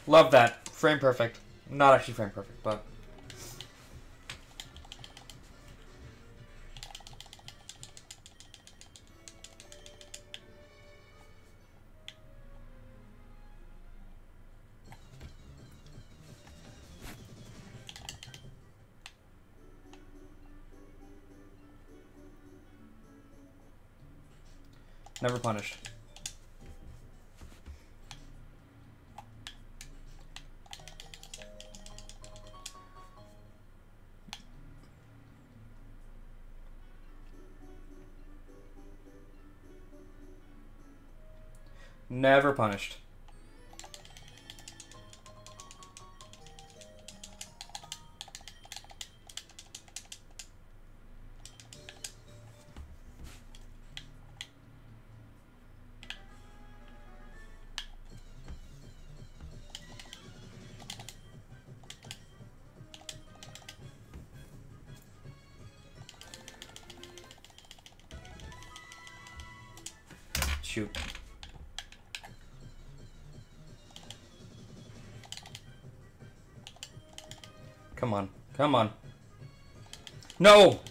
Love that. Frame perfect. Not actually frame perfect, but... Never punished. Never punished. Shoot. Come on. Come on. No!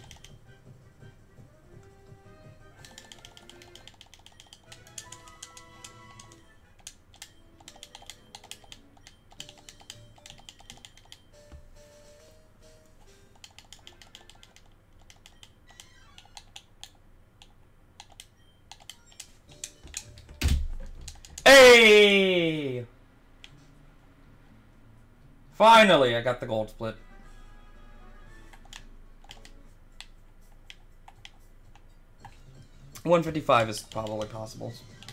Hey! Finally, I got the gold split. $155 is probably possible.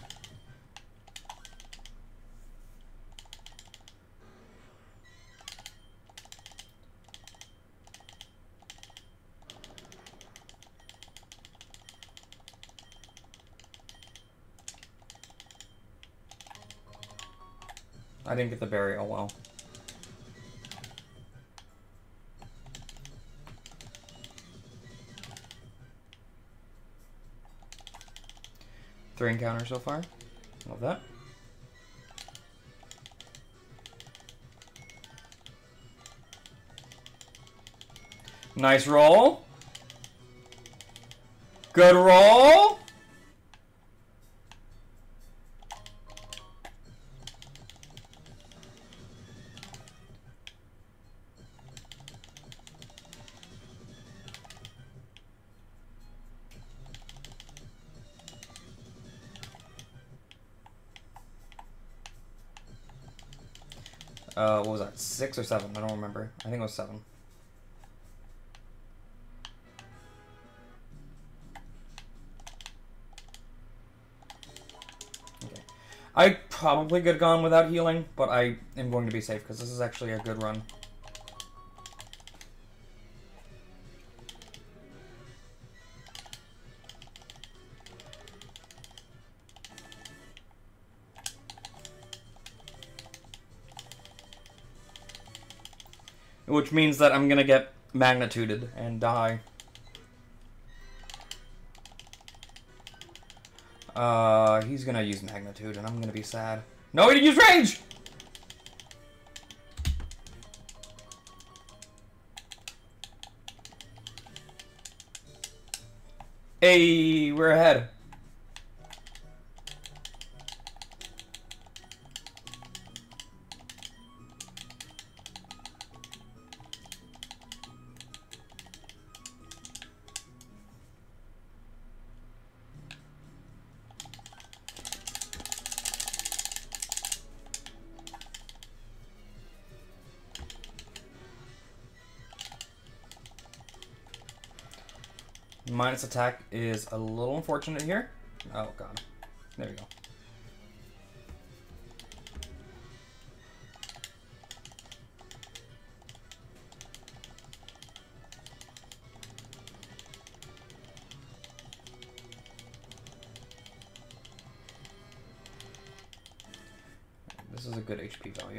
I didn't get the berry, oh well. Three encounters so far. Love that. Nice roll. Good roll. What was that? 6 or 7? I don't remember. I think it was 7. Okay. I probably could have gone without healing, but I am going to be safe because this is actually a good run. Which means that I'm gonna get magnituded and die. He's gonna use magnitude and I'm gonna be sad. No, he didn't use rage! Hey, we're ahead. Minus attack is a little unfortunate here. Oh god. There we go. This is a good HP value.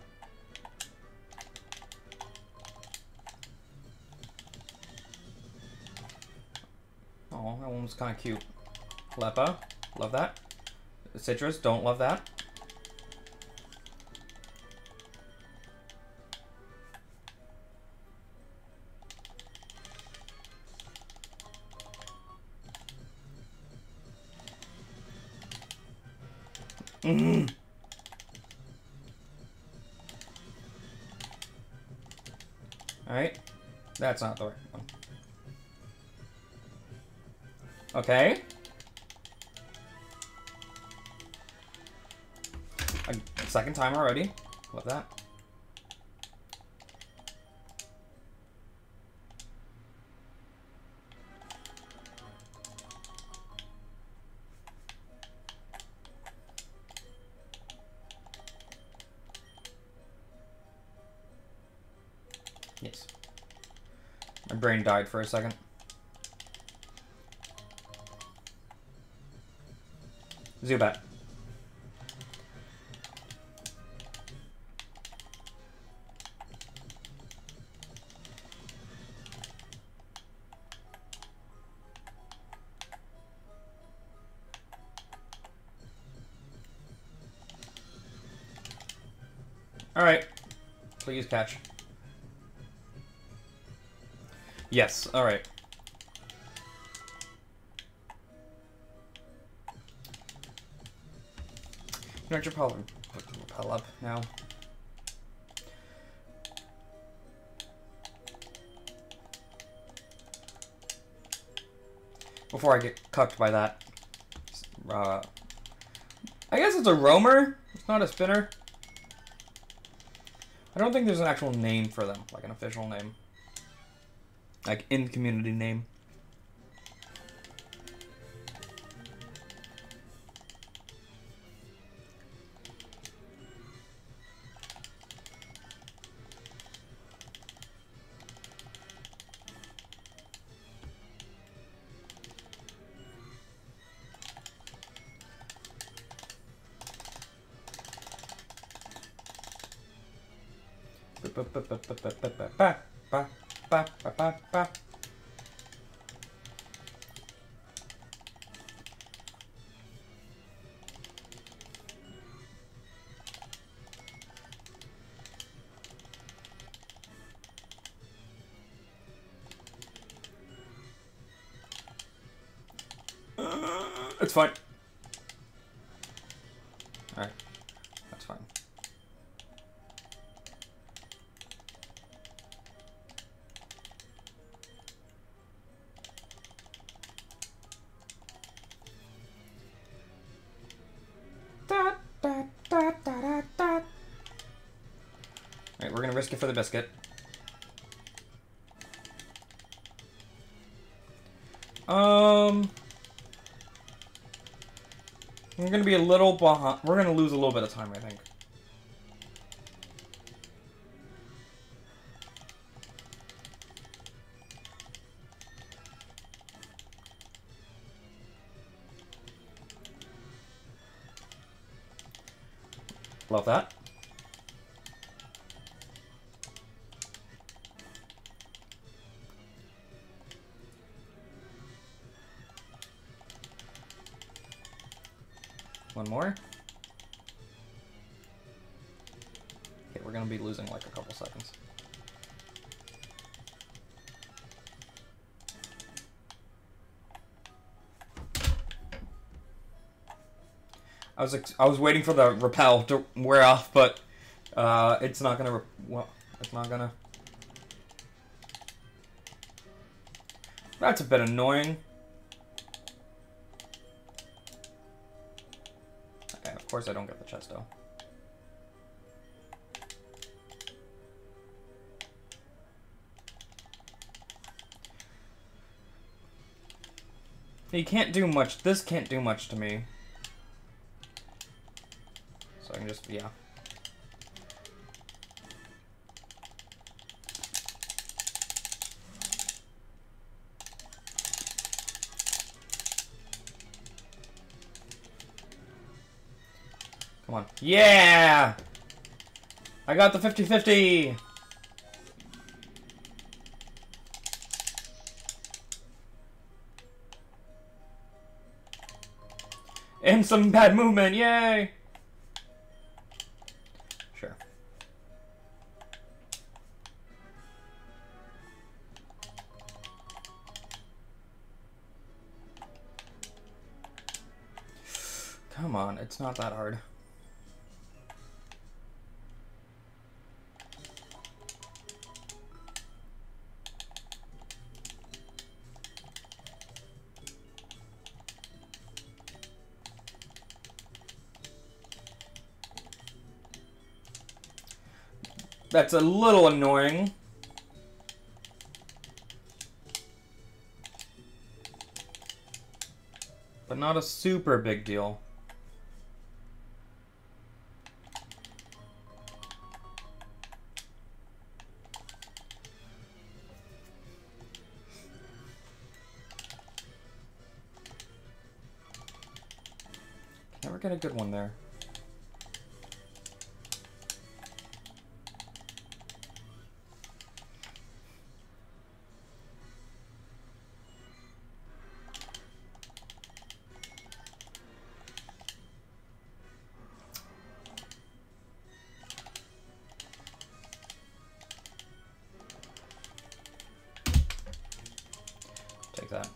Oh, that one was kind of cute. Lepa, love that. Citrus, don't love that. Alright. That's not the right one. Okay. Second time already. Love that. Yes. My brain died for a second. Zubat. Alright. Please catch. Yes, alright. You know what, you're probably put the repel up now. Before I get cucked by that. I guess it's a roamer. It's not a spinner. I don't think there's an actual name for them, like an official name. Like, in-community name. It's fine. Alright. That's fine. Alright, we're gonna risk it for the biscuit. We're gonna be a little behind. We're gonna lose a little bit of time, I think. Love that. One more. Okay, we're gonna be losing like a couple seconds. I was waiting for the repel to wear off, but it's not gonna. Well, it's not gonna. That's a bit annoying. Okay, of course I don't get the chest though. He can't do much. This can't do much to me. So I can just, yeah. Come on. Yeah! I got the 50-50! And some bad movement, yay! Sure. Come on, it's not that hard. That's a little annoying. But not a super big deal. Never get a good one there. Take that.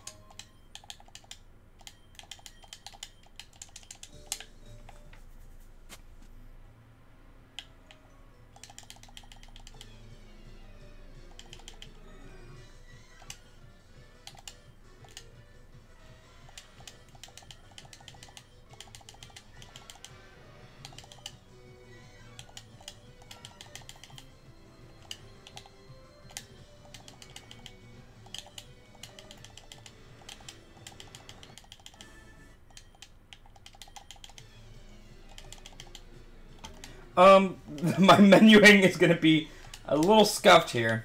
My menuing is gonna be a little scuffed here.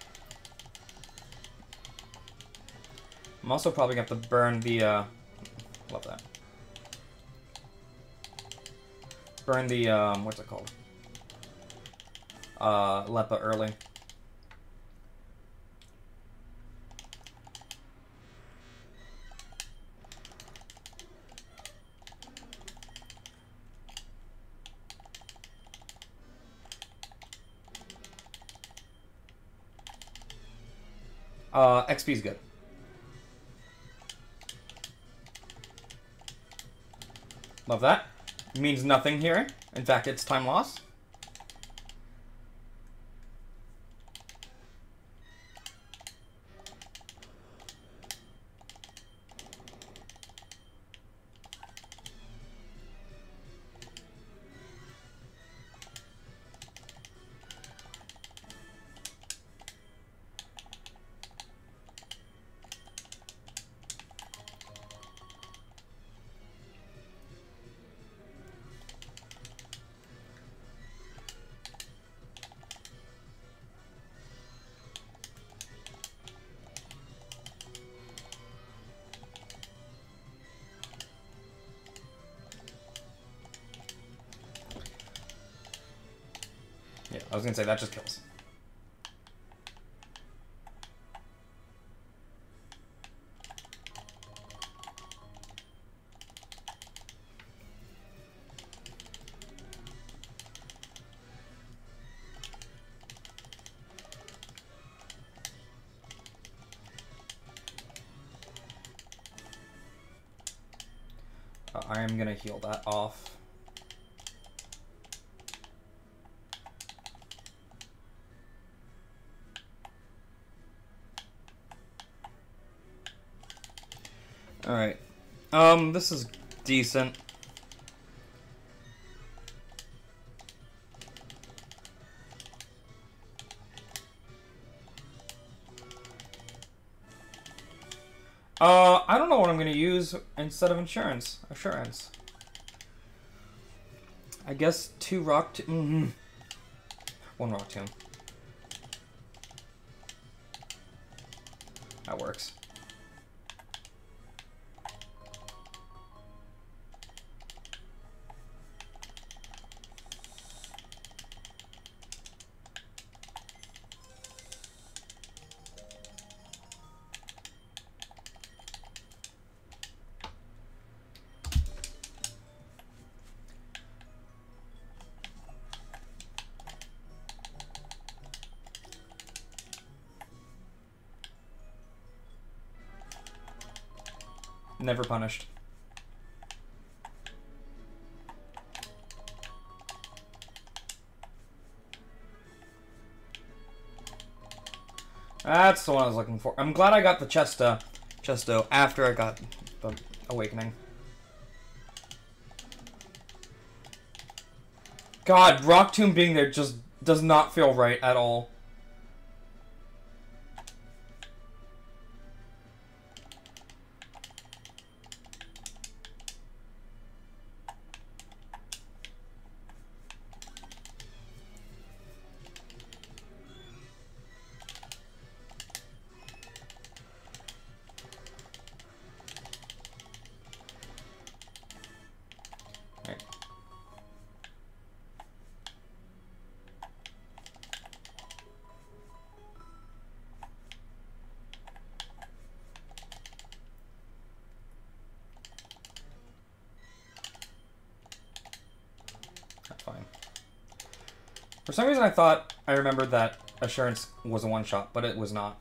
I'm also probably gonna have to burn the, love that. Burn the, what's it called? Lepa early. XP's good. Love that. Means nothing here. In fact, it's time loss. Yeah, I was gonna say that just kills. I am gonna heal that off. Alright. This is decent. I don't know what I'm gonna use instead of assurance. I guess 2 rock tomb. 1 rock tomb. That works. Never punished. That's the one I was looking for. I'm glad I got the Chesto after I got the Awakening. God, Rock Tomb being there just does not feel right at all. Fine. For some reason, I thought I remembered that Assurance was a one-shot, but it was not.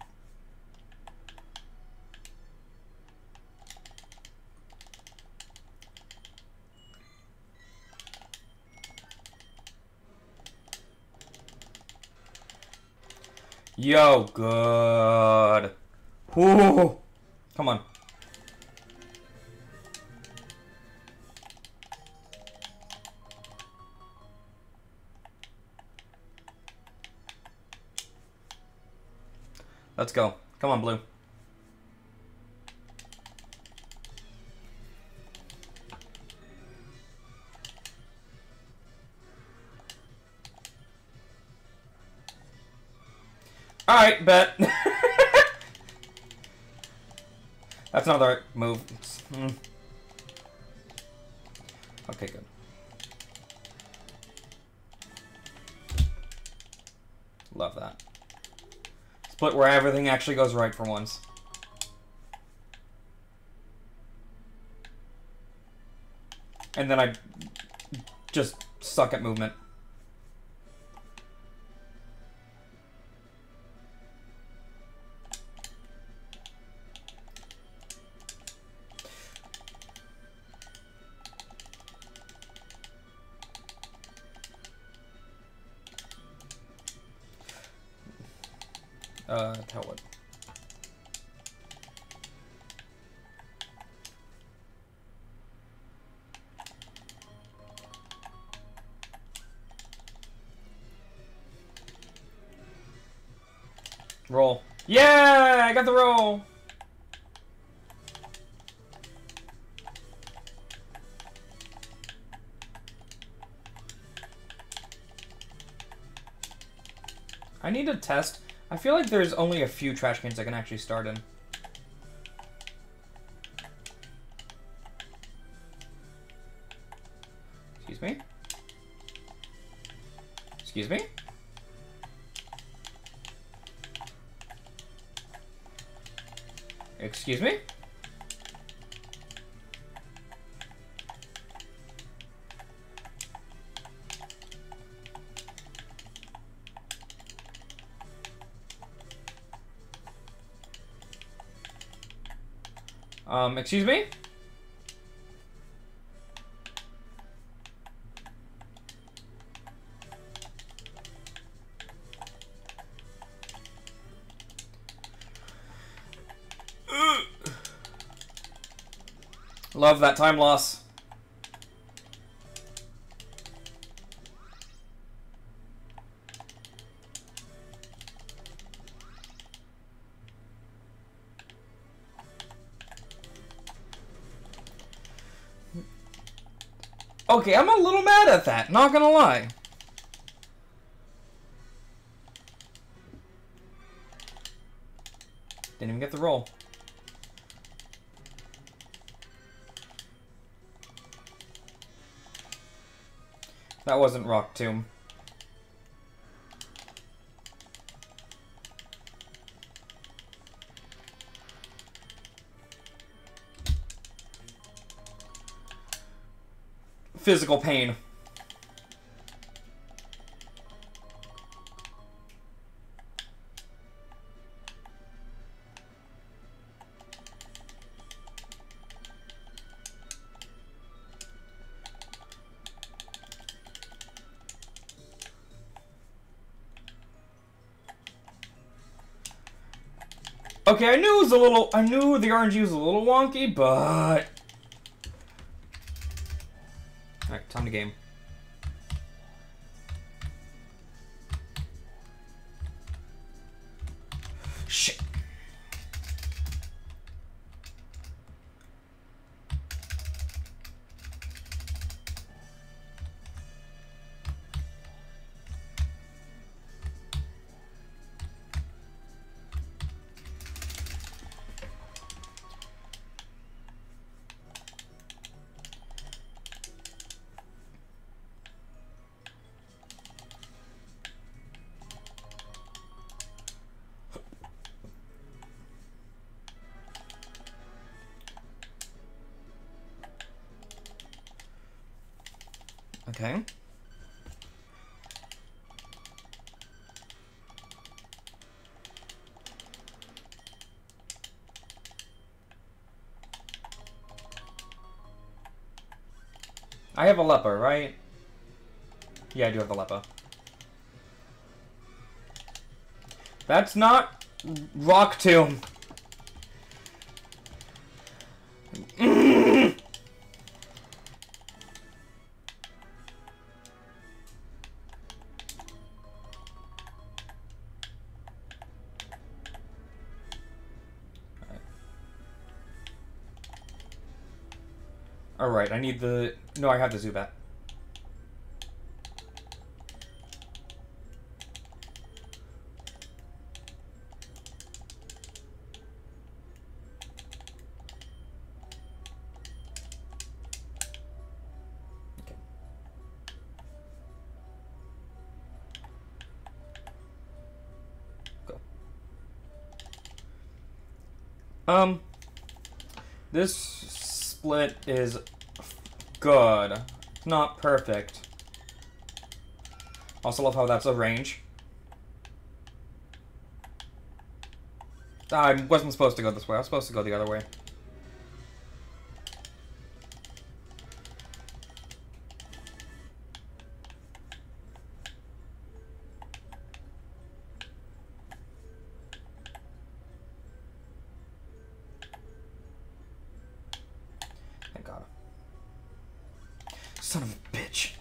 Yo, good. Ooh. Come on. Let's go. Come on, blue. Alright, bet. That's not the right move. Okay, good. Love that. Split where everything actually goes right for once. And then I just suck at movement. Tell what? Roll. Yeah, I got the roll. I need to test. I feel like there's only a few trash cans I can actually start in. Excuse me? Excuse me? Excuse me? Excuse me? Love that time loss. Okay, I'm a little mad at that, not gonna lie. Didn't even get the roll. That wasn't Rock Tomb. Physical pain. Okay, I knew the RNG was a little wonky, but... Alright, time to game. Okay. I have a Leppa, right? Yeah, I do have a Leppa. That's not Rock Tomb. Alright, I need the... No, I have the Zubat. Okay. Go. This split is good. It's not perfect. Also love how that's a range. I wasn't supposed to go this way. I was supposed to go the other way. Thank God. Son of a bitch.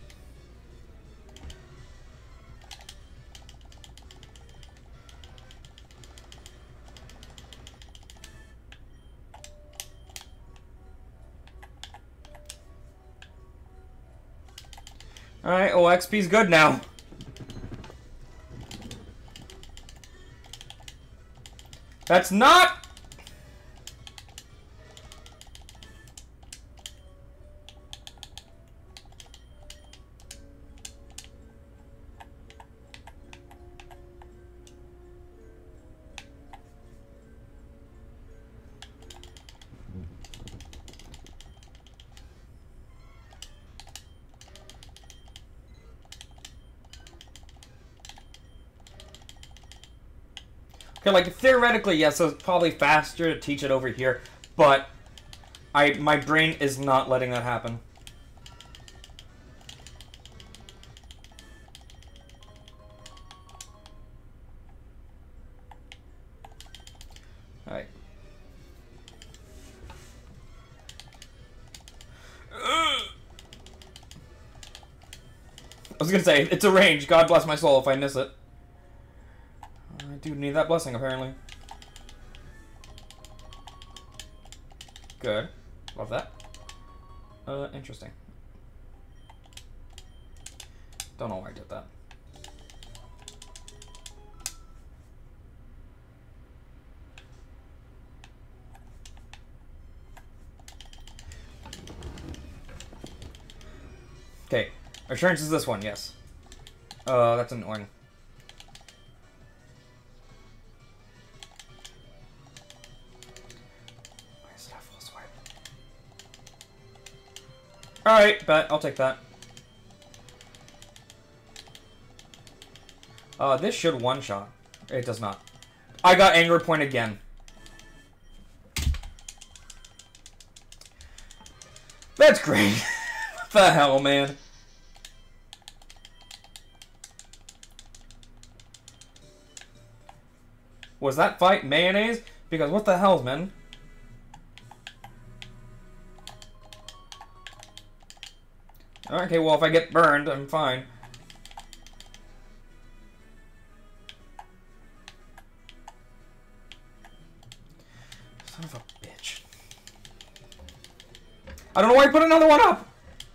Alright, well, XP's good now. That's not... Okay, like, theoretically, yes, so it's probably faster to teach it over here, but my brain is not letting that happen. Alright. I was gonna say, it's a range. God bless my soul if I miss it. I do need that blessing, apparently. Good. Love that. Interesting. Don't know why I did that. Okay. Assurance is this one, yes. That's annoying. Alright, bet. I'll take that. This should one-shot. It does not. I got Anger Point again. That's great. What the hell, man? Was that fight mayonnaise? Because what the hell, man? Okay, well, if I get burned, I'm fine. Son of a bitch. I don't know why I put another one up!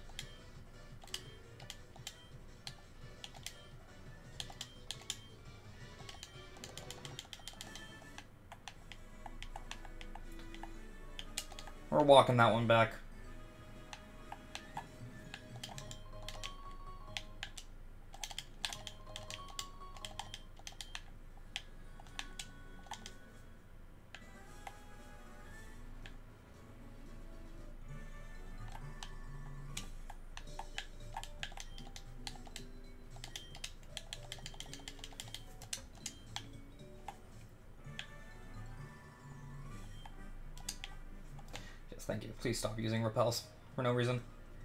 We're walking that one back. Thank you. Please stop using repels for no reason.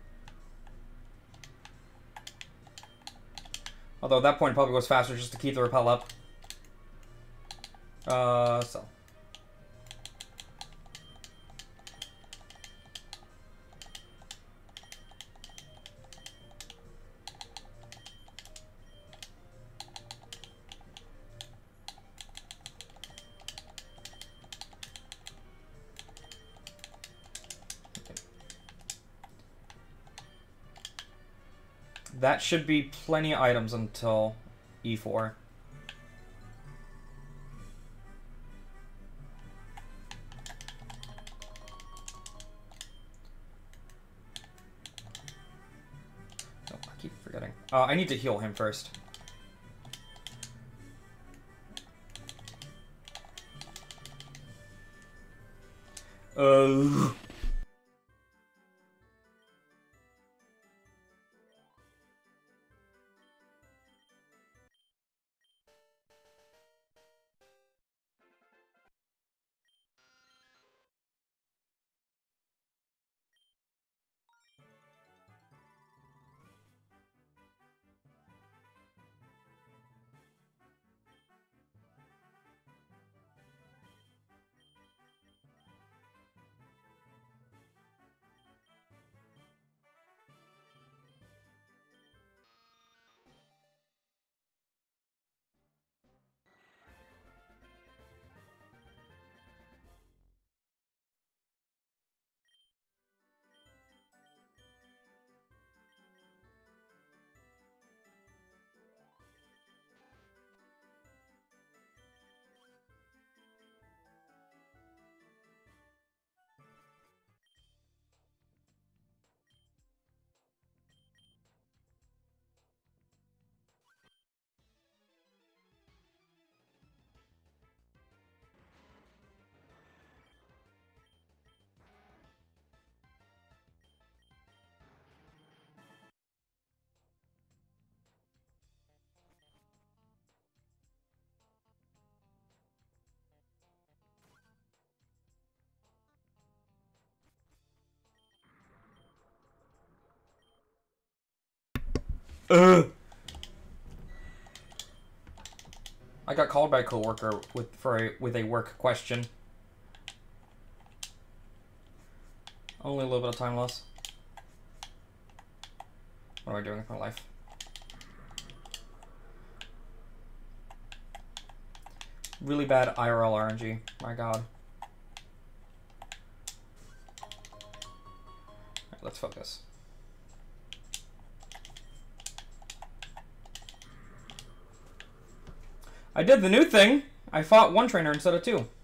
Although at that point it probably goes faster just to keep the repel up. So. That should be plenty of items until E4. Oh, I keep forgetting. I need to heal him first. I got called by a coworker with a work question. Only a little bit of time loss. What am I doing with my life? Really bad IRL RNG. My god. Alright, let's focus. I did the new thing. I fought one trainer instead of two.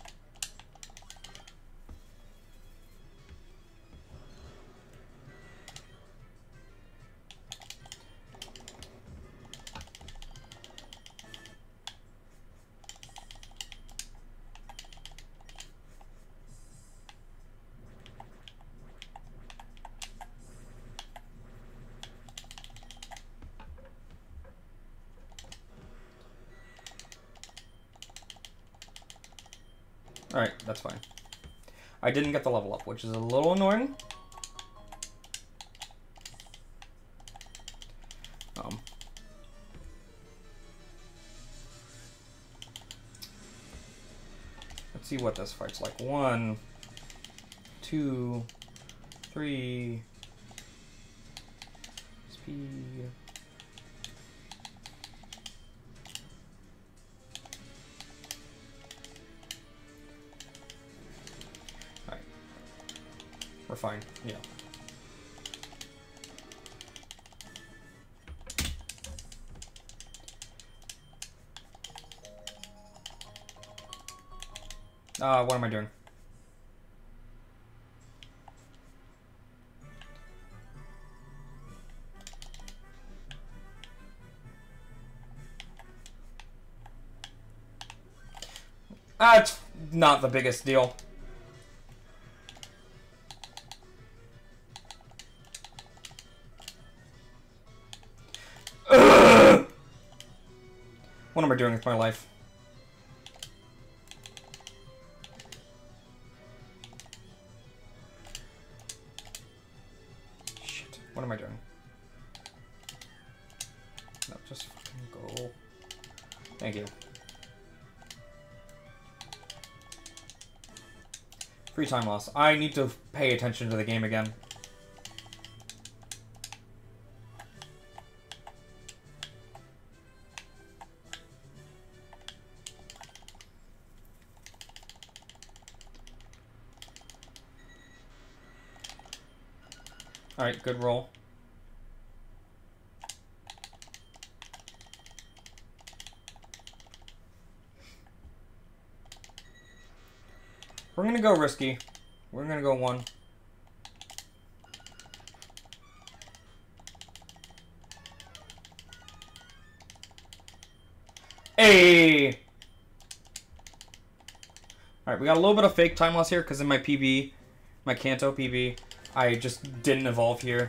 Alright, that's fine. I didn't get the level up, which is a little annoying. Let's see what this fight's like. 1, 2, 3. Speed. Alright. We're fine. Yeah. What am I doing? It's not the biggest deal. Ugh! What am I doing with my life? What am I doing? No, just fucking go. Thank you. Free time loss. I need to pay attention to the game again. Alright, good roll. We're gonna go risky. We're gonna go 1. Hey! Alright, we got a little bit of fake time loss here because in my PB, my Kanto PB, I just didn't evolve here.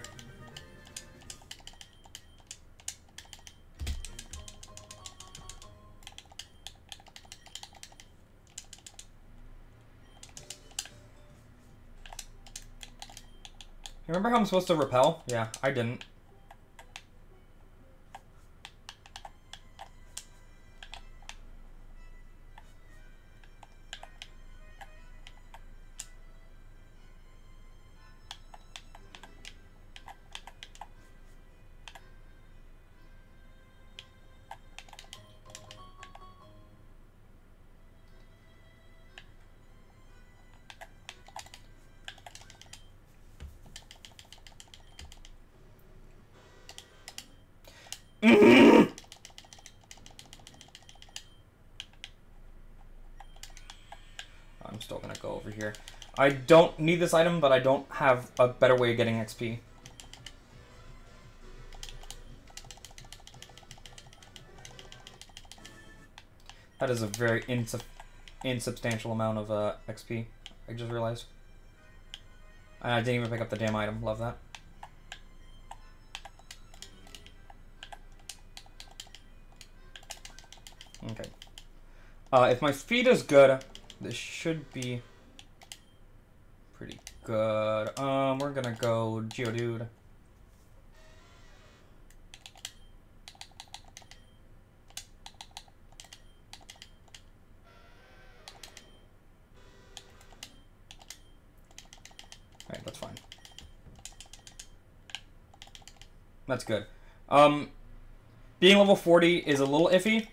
Remember how I'm supposed to repel? Yeah, I didn't. I'm still gonna go over here. I don't need this item, but I don't have a better way of getting XP. That is a very insubstantial amount of XP, I just realized. And I didn't even pick up the damn item. Love that. Okay. If my speed is good, this should be pretty good. We're gonna go Geodude. Alright, that's fine. That's good. Being level 40 is a little iffy.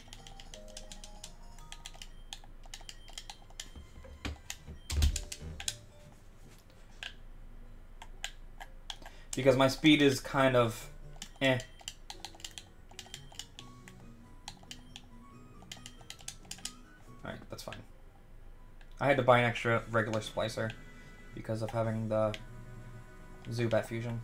Because my speed is kind of eh. Alright, that's fine. I had to buy an extra regular splicer because of having the Zubat fusion.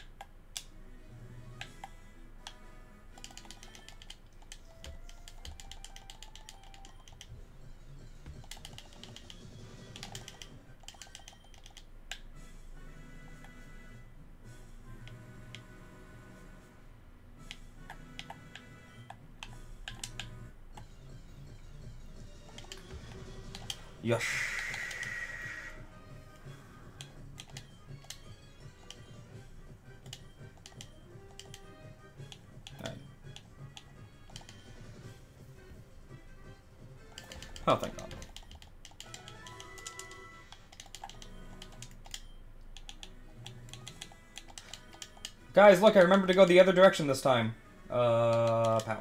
Yes. Alright. Oh, thank God. Guys, look, I remembered to go the other direction this time. Pow.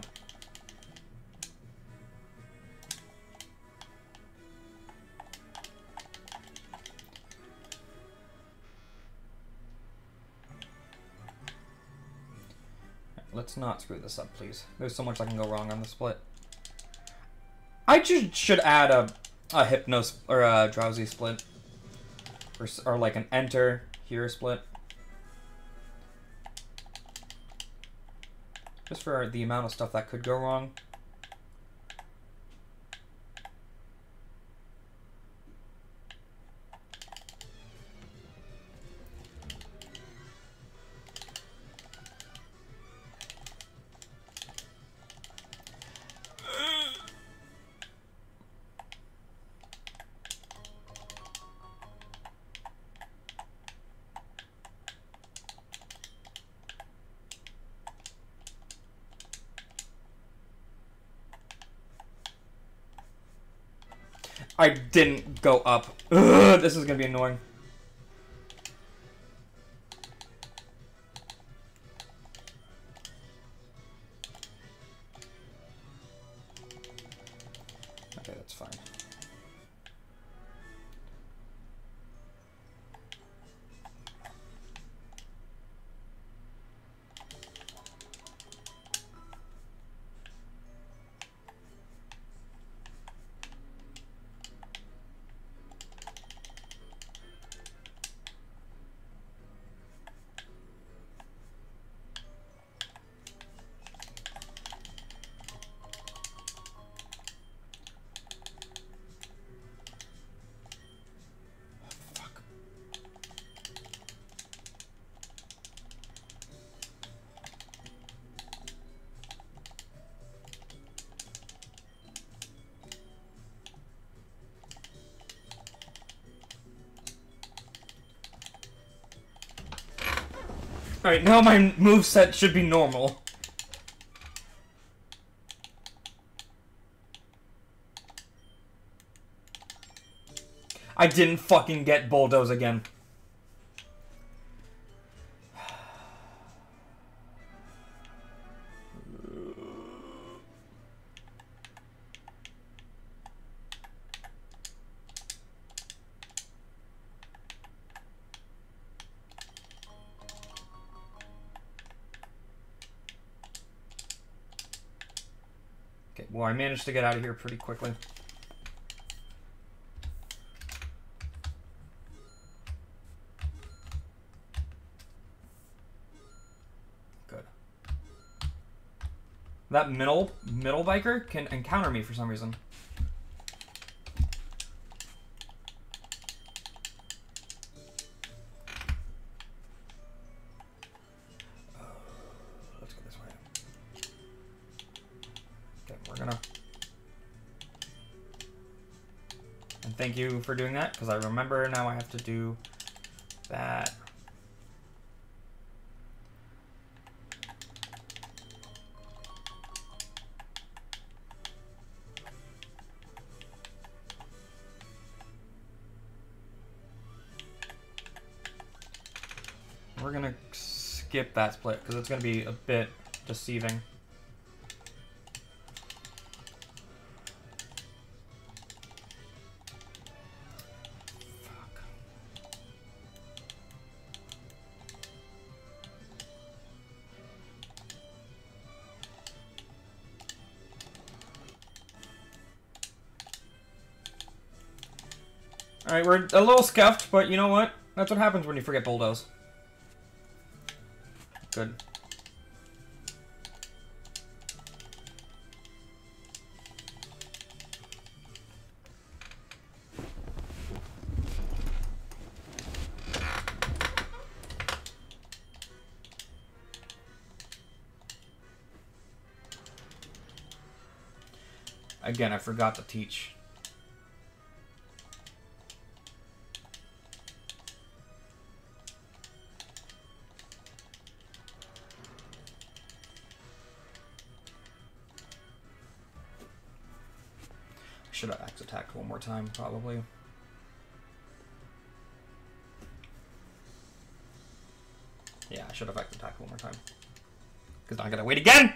Let's not screw this up, please. There's so much that can go wrong on the split. I just should add a Hypnos or a Drowsy split, or like an Enter here split, just for the amount of stuff that could go wrong. I didn't go up. Ugh, this is gonna be annoying. Okay, that's fine. Alright, now my moveset should be normal. I didn't fucking get Bulldoze again. Okay, well, I managed to get out of here pretty quickly. Good. That middle biker can encounter me for some reason. Let's go this way. Okay, we're gonna... And thank you for doing that, because I remember now I have to do that. We're gonna skip that split, because it's gonna be a bit deceiving. Alright, we're a little scuffed, but you know what? That's what happens when you forget Bulldoze. Good. Again, I forgot to teach. Should have axe attacked one more time, probably. Yeah, I should have axe attacked one more time. Because now I gotta wait again!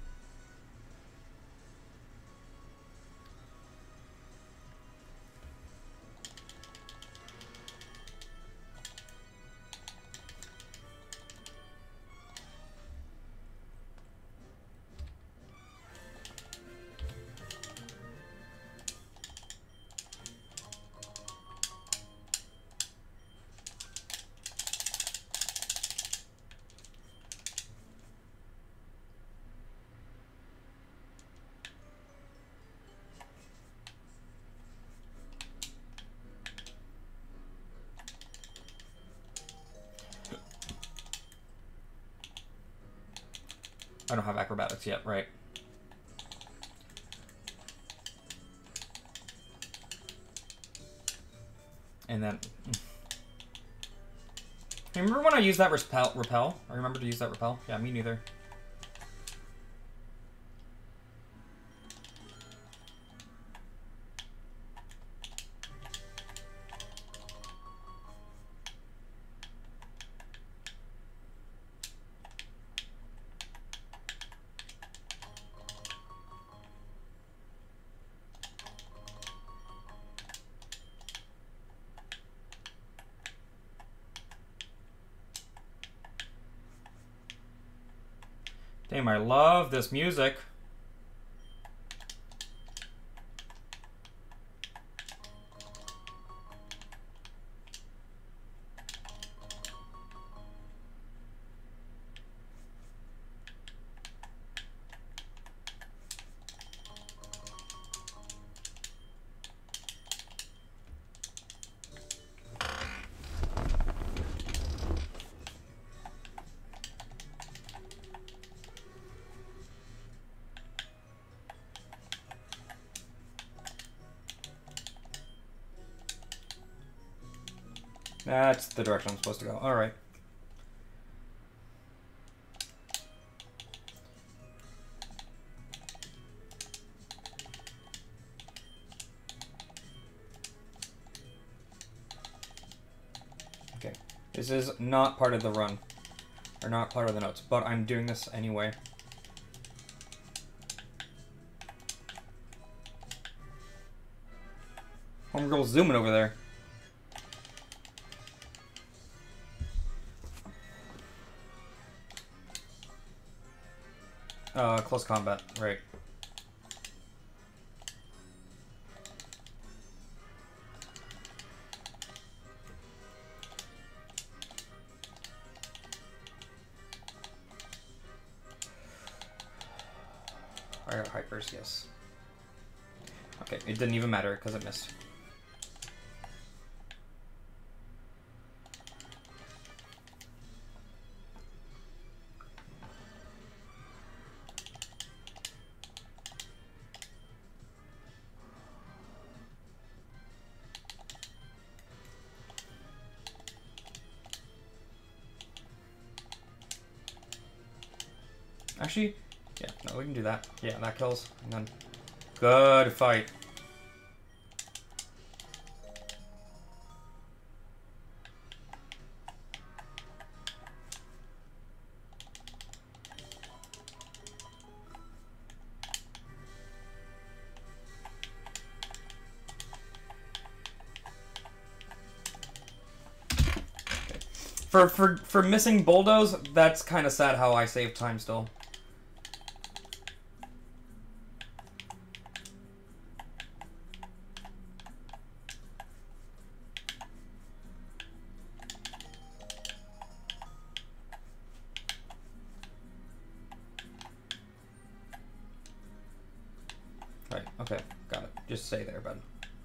I don't have acrobatics yet, right? And then... Remember when I used that repel? I remember to use that repel? Yeah, me neither. Damn, I love this music. That's the direction I'm supposed to go. Alright. Okay. This is not part of the run. Or not part of the notes, but I'm doing this anyway. Homegirl's zooming over there. Close combat, right. I got hypers, yes. Okay, it didn't even matter because I missed. Actually, yeah, no, we can do that. Yeah, that kills. And then, good fight. For missing bulldoze, that's kind of sad how I save time still. Right, okay, got it. Just stay there, bud.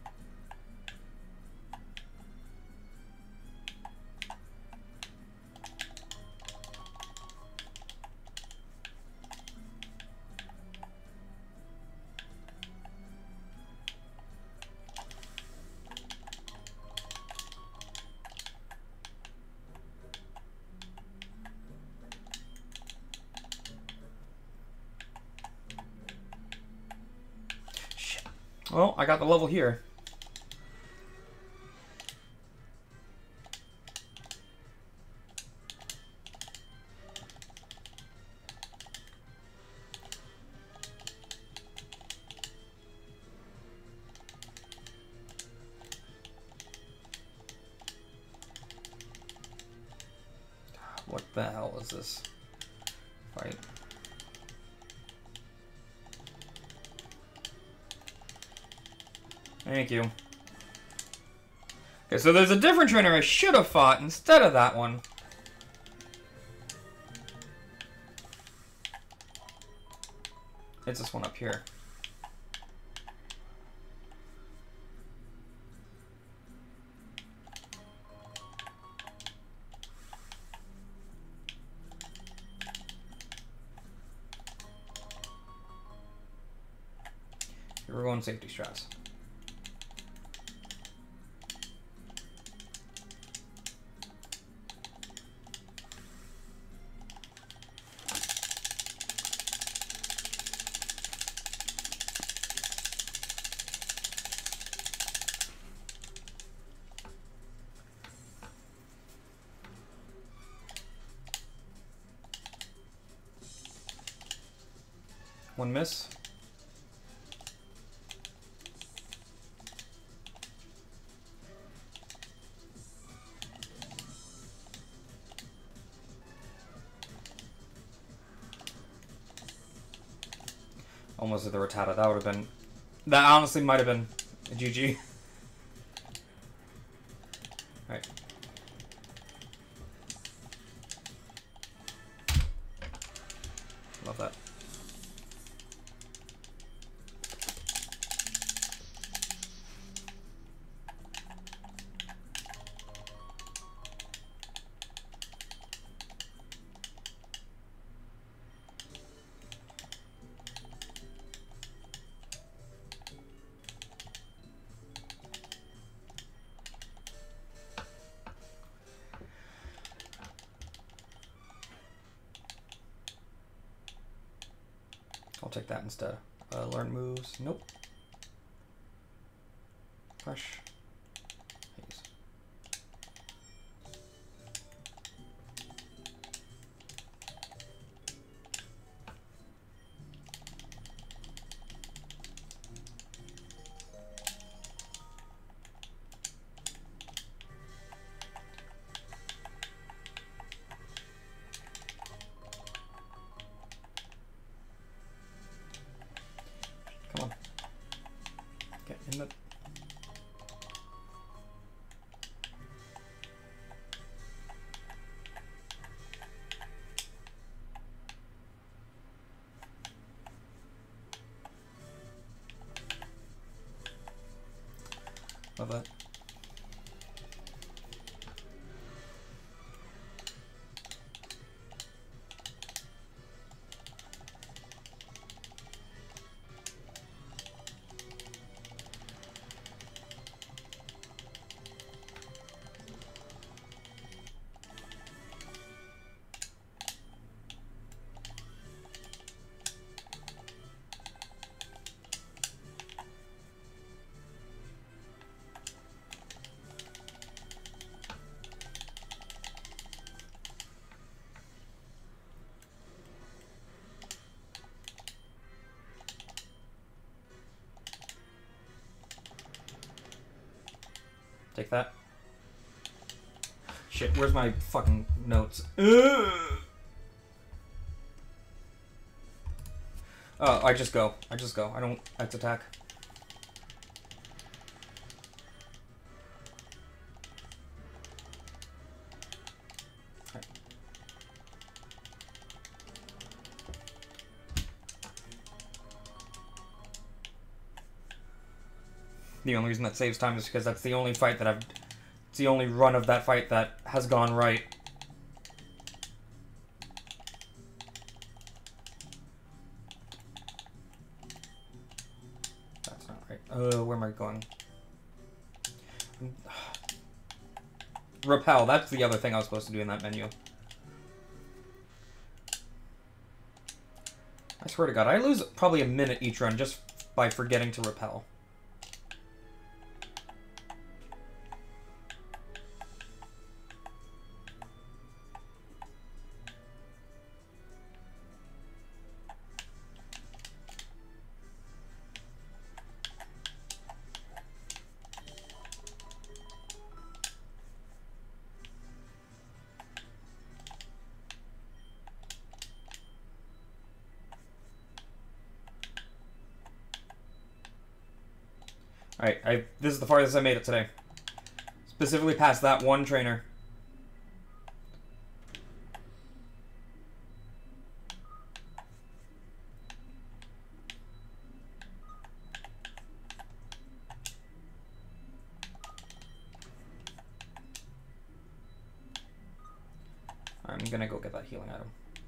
Well, I got the level here. What the hell is this fight? Thank you. Okay, so there's a different trainer I should have fought instead of that one. It's this one up here. We're going safety strats. One miss. Almost the Rattata. That would have been... That honestly might have been a GG. Alright. Love that. I'll take that instead. Learn moves. Nope. Fresh. Haze. Come on. Get in the... Love that. Take that. Shit, where's my fucking notes? Ugh! Oh, I just go. I just go. I don't X attack. Okay. The only reason that saves time is because that's the only fight that it's the only run of that fight that has gone right. That's not right. Where am I going? Repel, that's the other thing I was supposed to do in that menu. I swear to God, I lose probably a minute each run just by forgetting to repel. Alright, this is the farthest I made it today. Specifically past that one trainer. I'm gonna go get that healing item.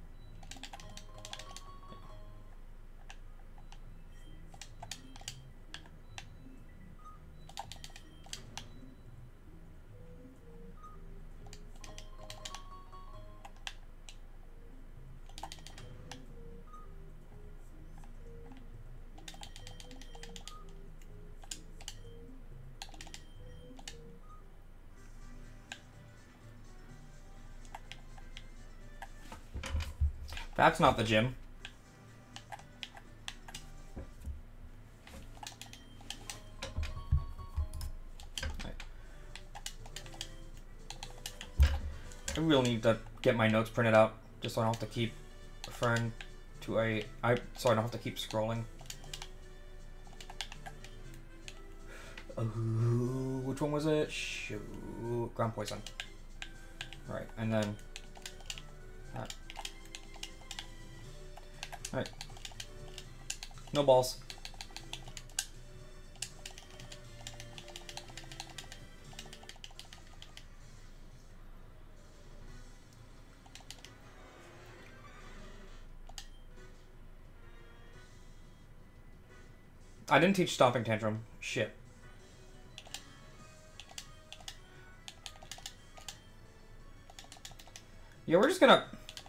That's not the gym. Right. I really need to get my notes printed out just so I don't have to keep referring to so I don't have to keep scrolling. Which one was it? Shoot. Ground poison. Right, and then that. Alright. No balls. I didn't teach Stomping Tantrum. Shit. Yeah, we're just gonna...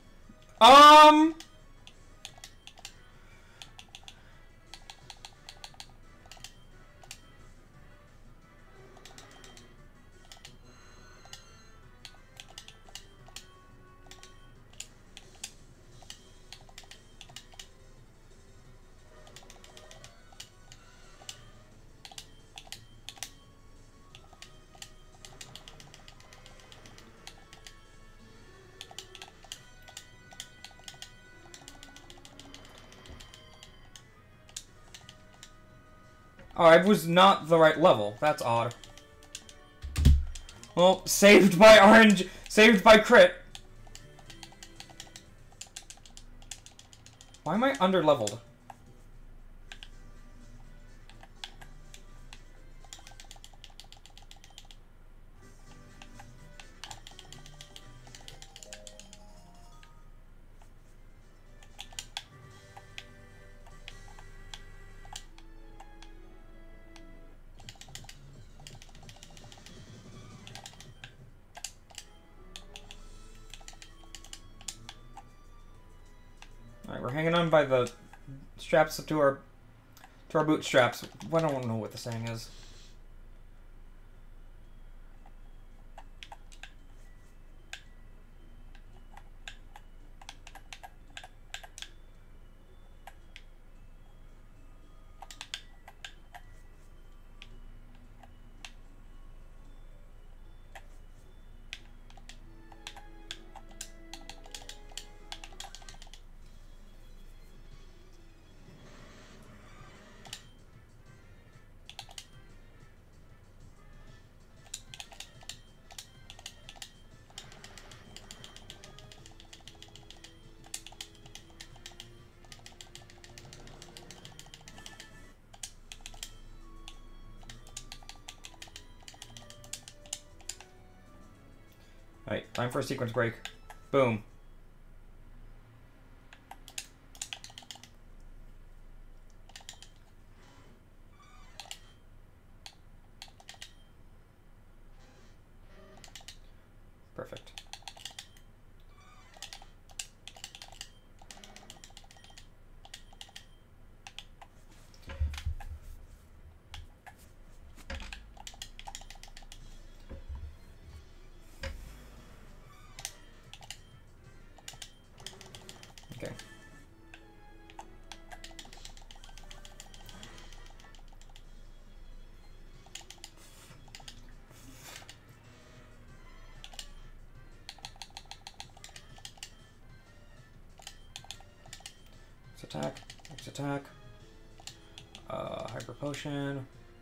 Oh, I was not the right level. That's odd. Well, saved by orange. Saved by crit. Why am I under-leveled? Alright, we're hanging on by the straps to our bootstraps. I don't know what the saying is. Alright, time for a sequence break. Boom. Perfect. Okay. X attack. Hyper potion.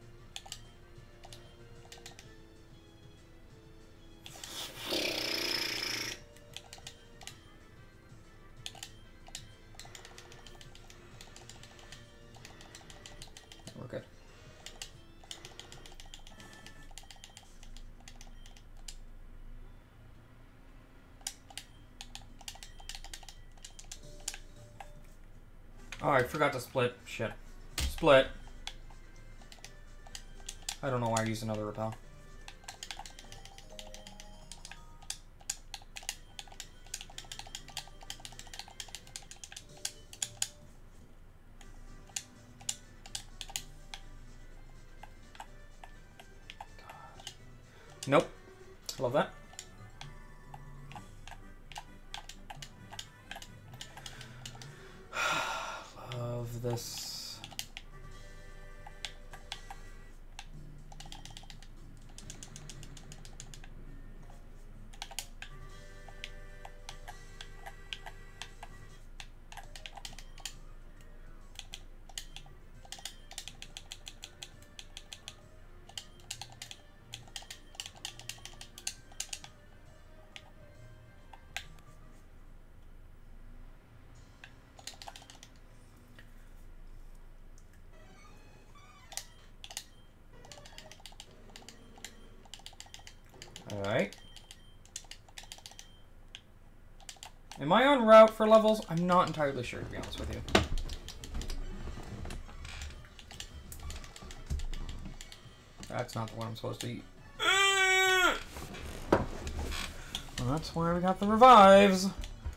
We're good. Oh, I forgot to split. Shit. Split. I don't know why I used another repel. Nope. Love that. Love this. Am I on route for levels? I'm not entirely sure, to be honest with you. That's not the one I'm supposed to eat. Well, that's why we got the revives.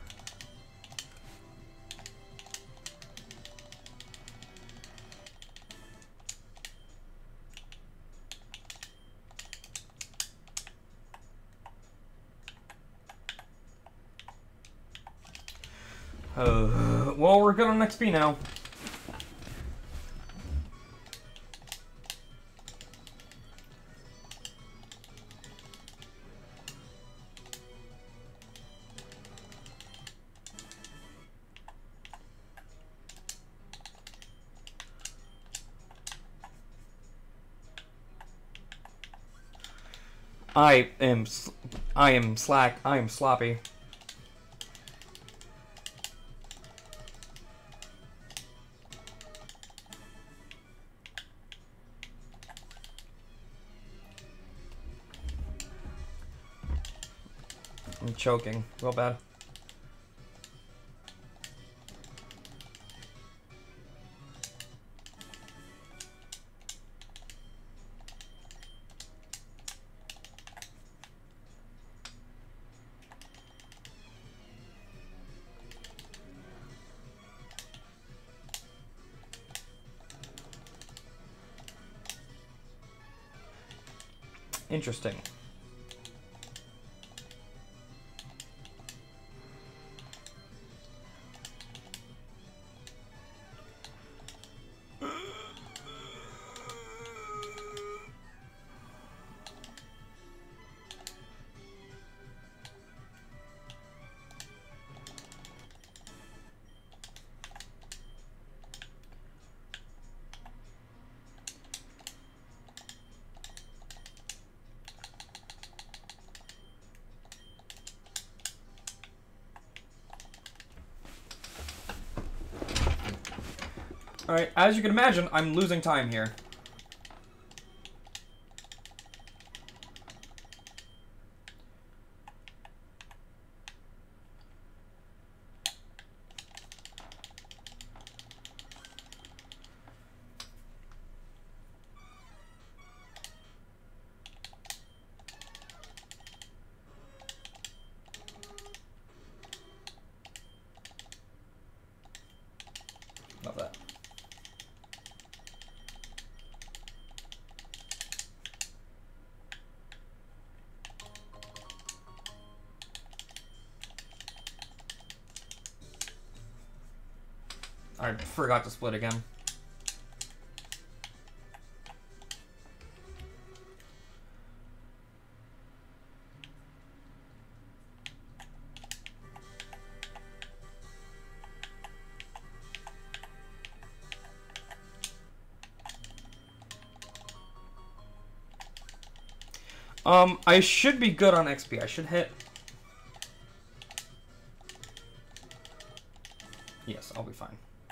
Well, we're good on XP now. I am slack. I am sloppy. I'm choking real bad. Interesting. Alright, as you can imagine, I'm losing time here. Love that. I forgot to split again. I should be good on XP. I should hit. Yes, I'll be fine.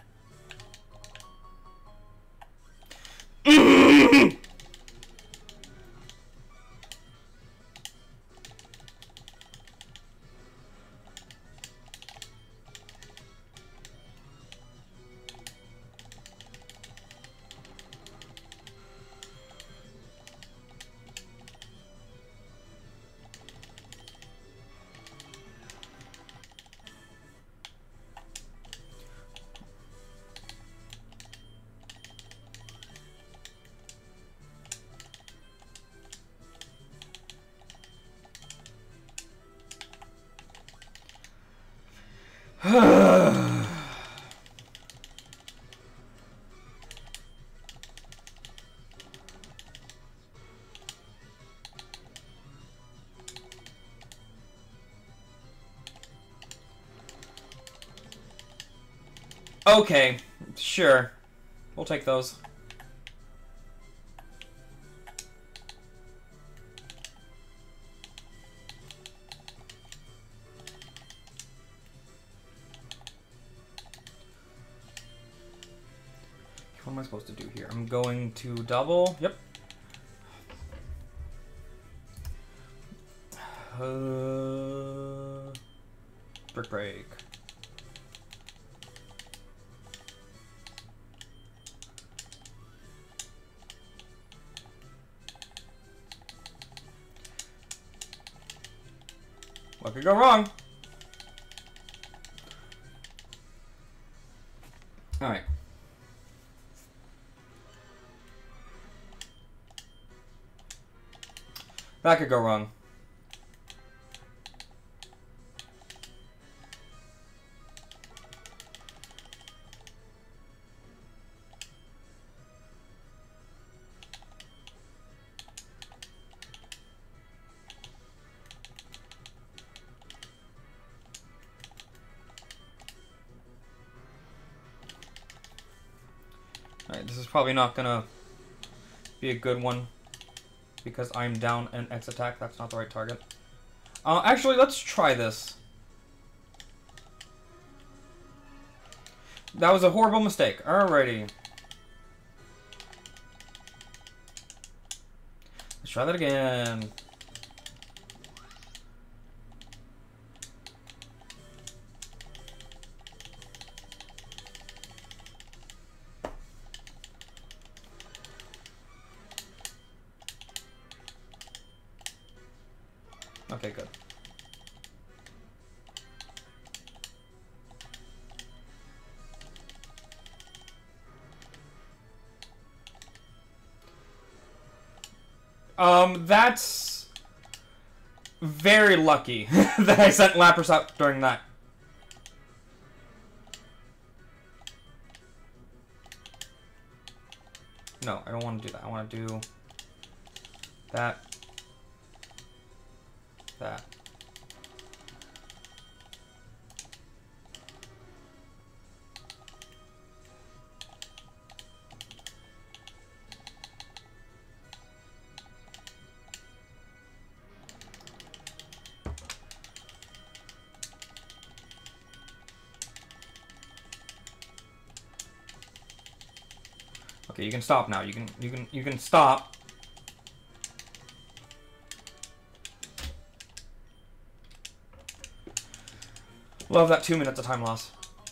Okay, sure. We'll take those. What am I supposed to do here? I'm going to double. Yep. Brick Break. What could go wrong? Alright. That could go wrong. Alright, this is probably not gonna be a good one because I'm down an X attack. That's not the right target. Actually, let's try this. That was a horrible mistake. Alrighty. Let's try that again. Okay, good. That's very lucky that I sent Lapras out during that. No, I don't want to do that. I want to do that. That. Okay, you can stop now. You can stop. Love that 2 minutes of time loss.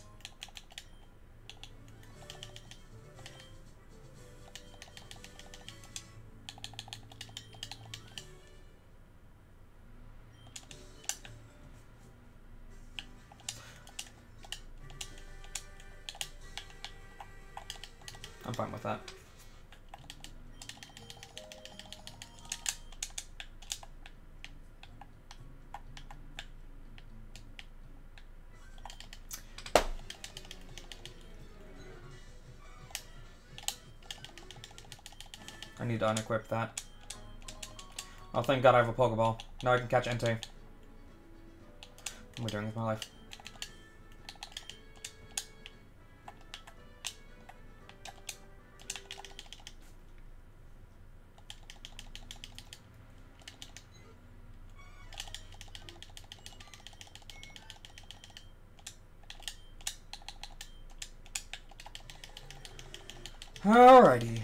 I'm fine with that. I need to unequip that. Oh, thank God I have a Pokeball. Now I can catch Entei. What am I doing with my life? Alrighty.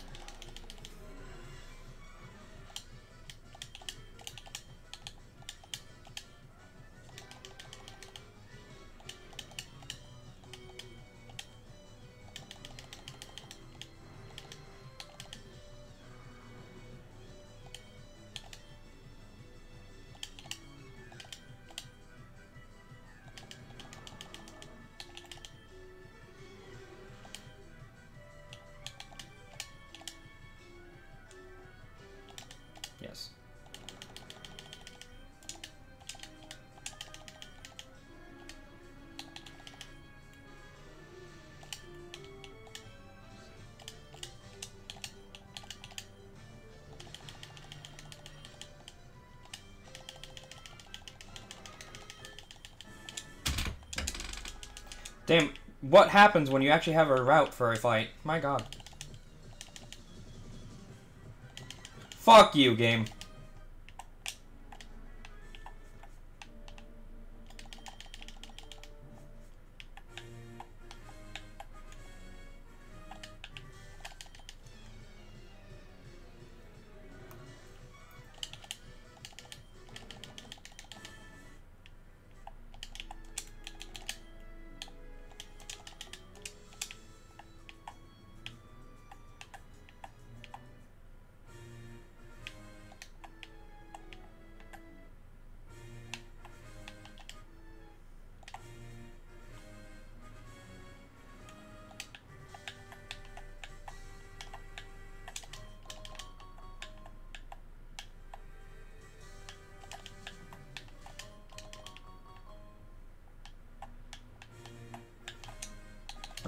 Yes. Damn, what happens when you actually have a route for a fight? My God. Fuck you, game.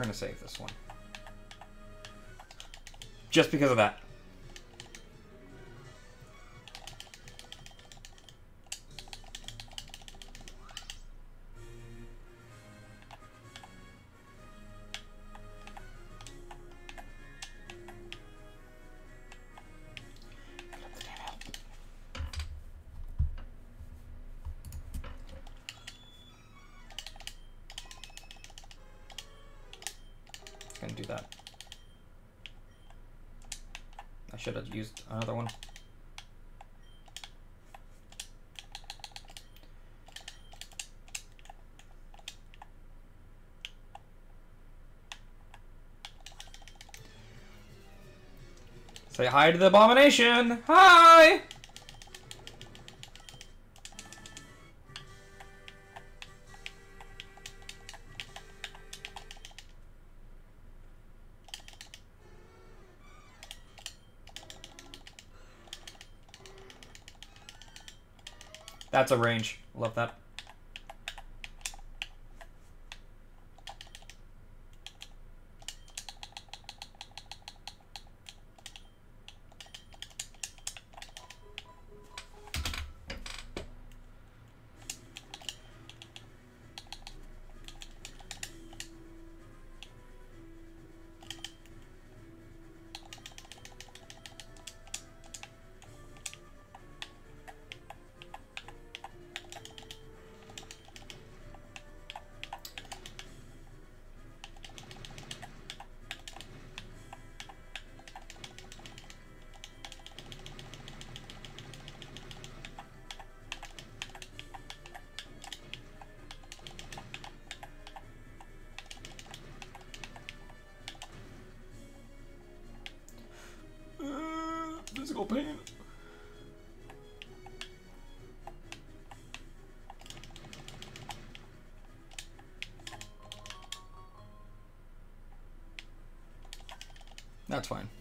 We're gonna save this one. Just because of that. Gonna do that. I should have used another one. Say hi to the abomination! Hi! That's a range. Love that. Physical pain. That's fine.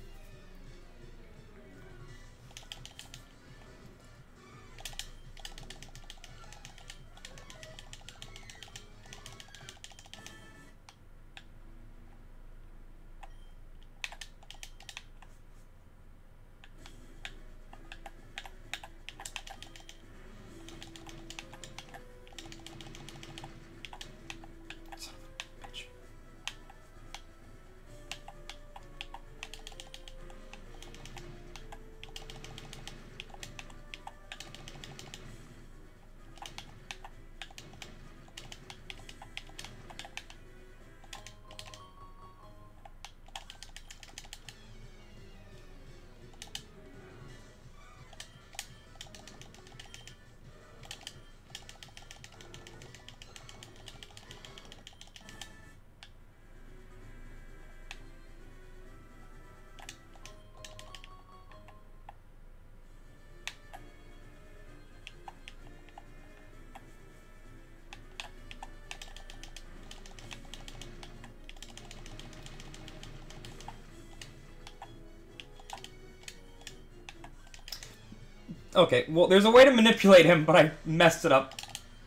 Okay, well, there's a way to manipulate him, but I messed it up.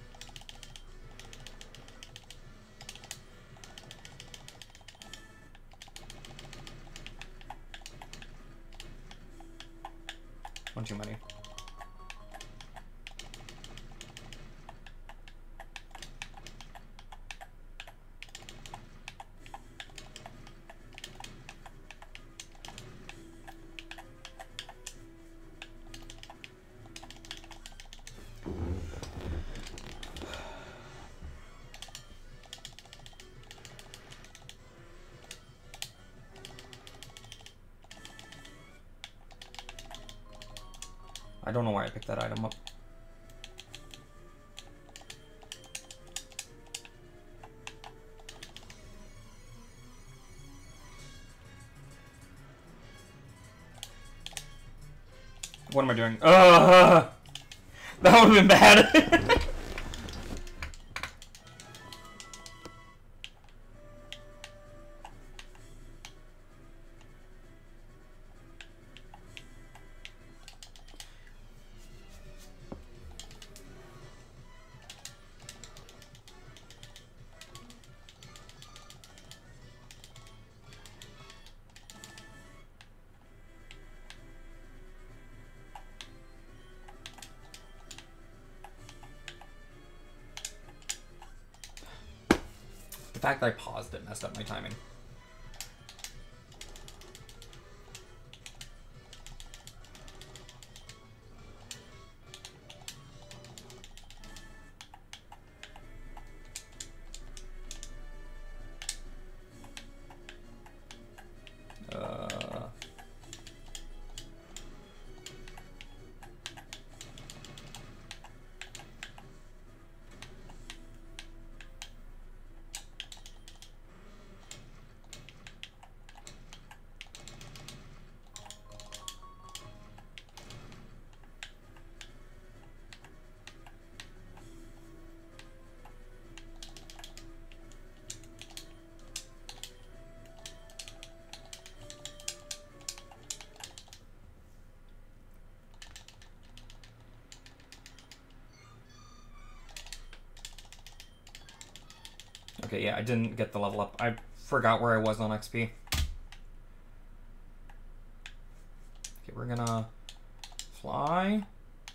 One too many. I don't know why I picked that item up. What am I doing? That would have been bad. fact that I paused it messed up my timing. Okay, yeah, I didn't get the level up. I forgot where I was on XP. Okay, we're gonna fly.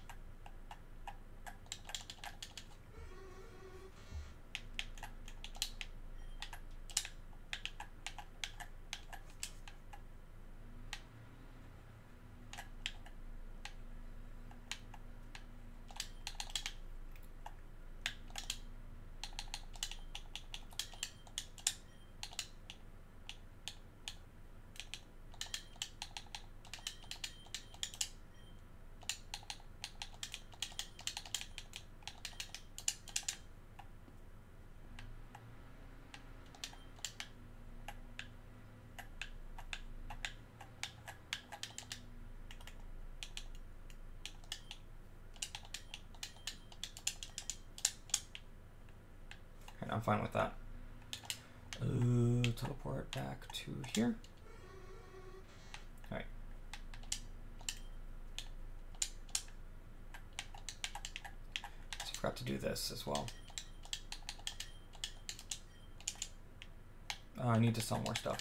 And I'm fine with that. Teleport back to here. All right. So I forgot to do this as well. I need to sell more stuff.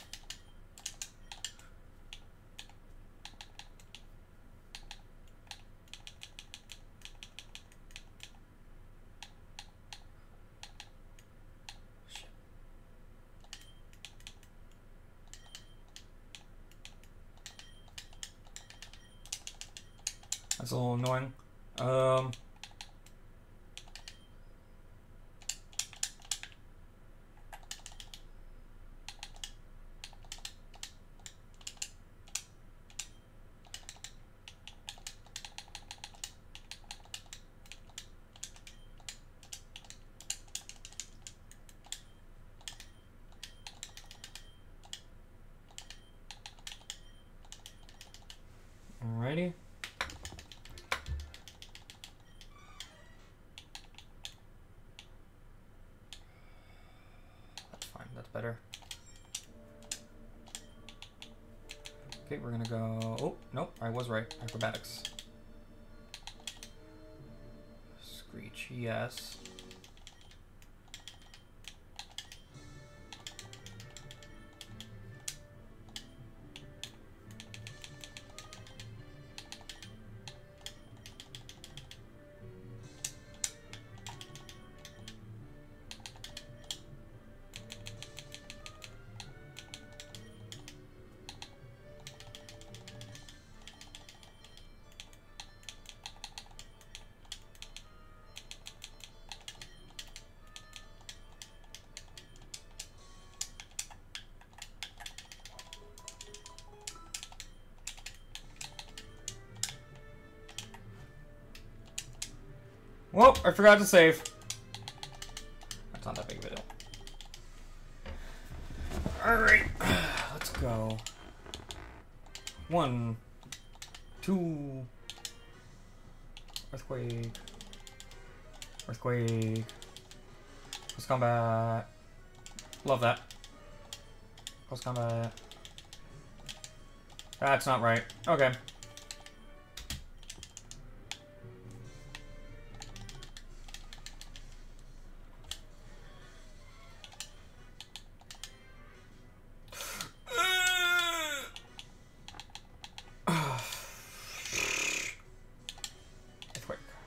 That's a little annoying. Alrighty. That's fine, that's better. Okay, we're gonna go, oh, nope, I was right, acrobatics. Screech, yes. Well, I forgot to save. That's not that big of a deal. Alright, let's go. 1, 2. Earthquake. Earthquake. Close combat. Love that. Close combat. That's not right. Okay.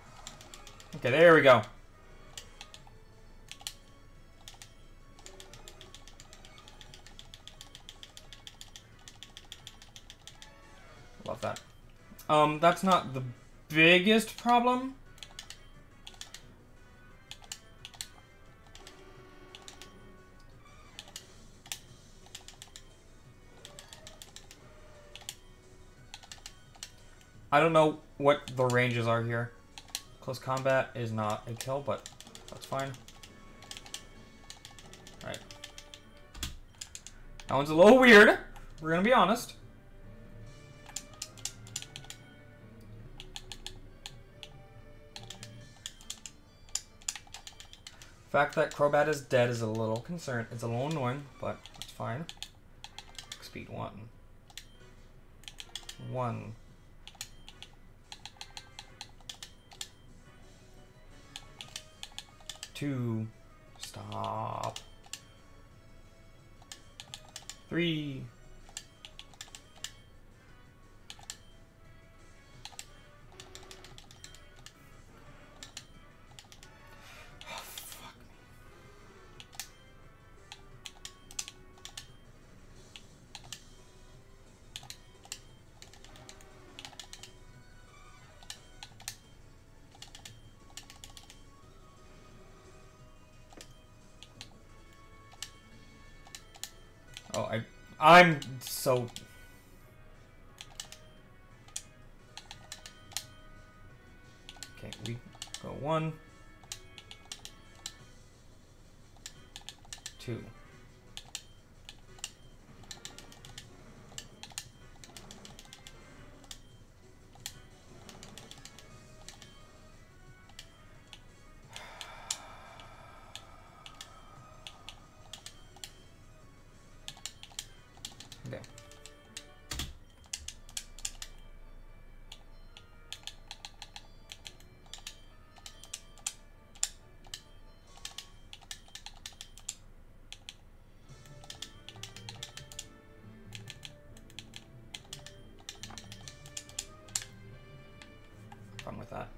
Okay, there we go. Love that. That's not the biggest problem. I don't know what the ranges are here. Close combat is not a kill, but that's fine. Alright. That one's a little weird. We're gonna be honest. The fact that Crobat is dead is a little concern. It's a little annoying, but it's fine. Speed 1. 1. 2. Stop. 3. Oh, fuck me. Oh, I'm so... Okay, we go 1, 2. Okay. Fun with that.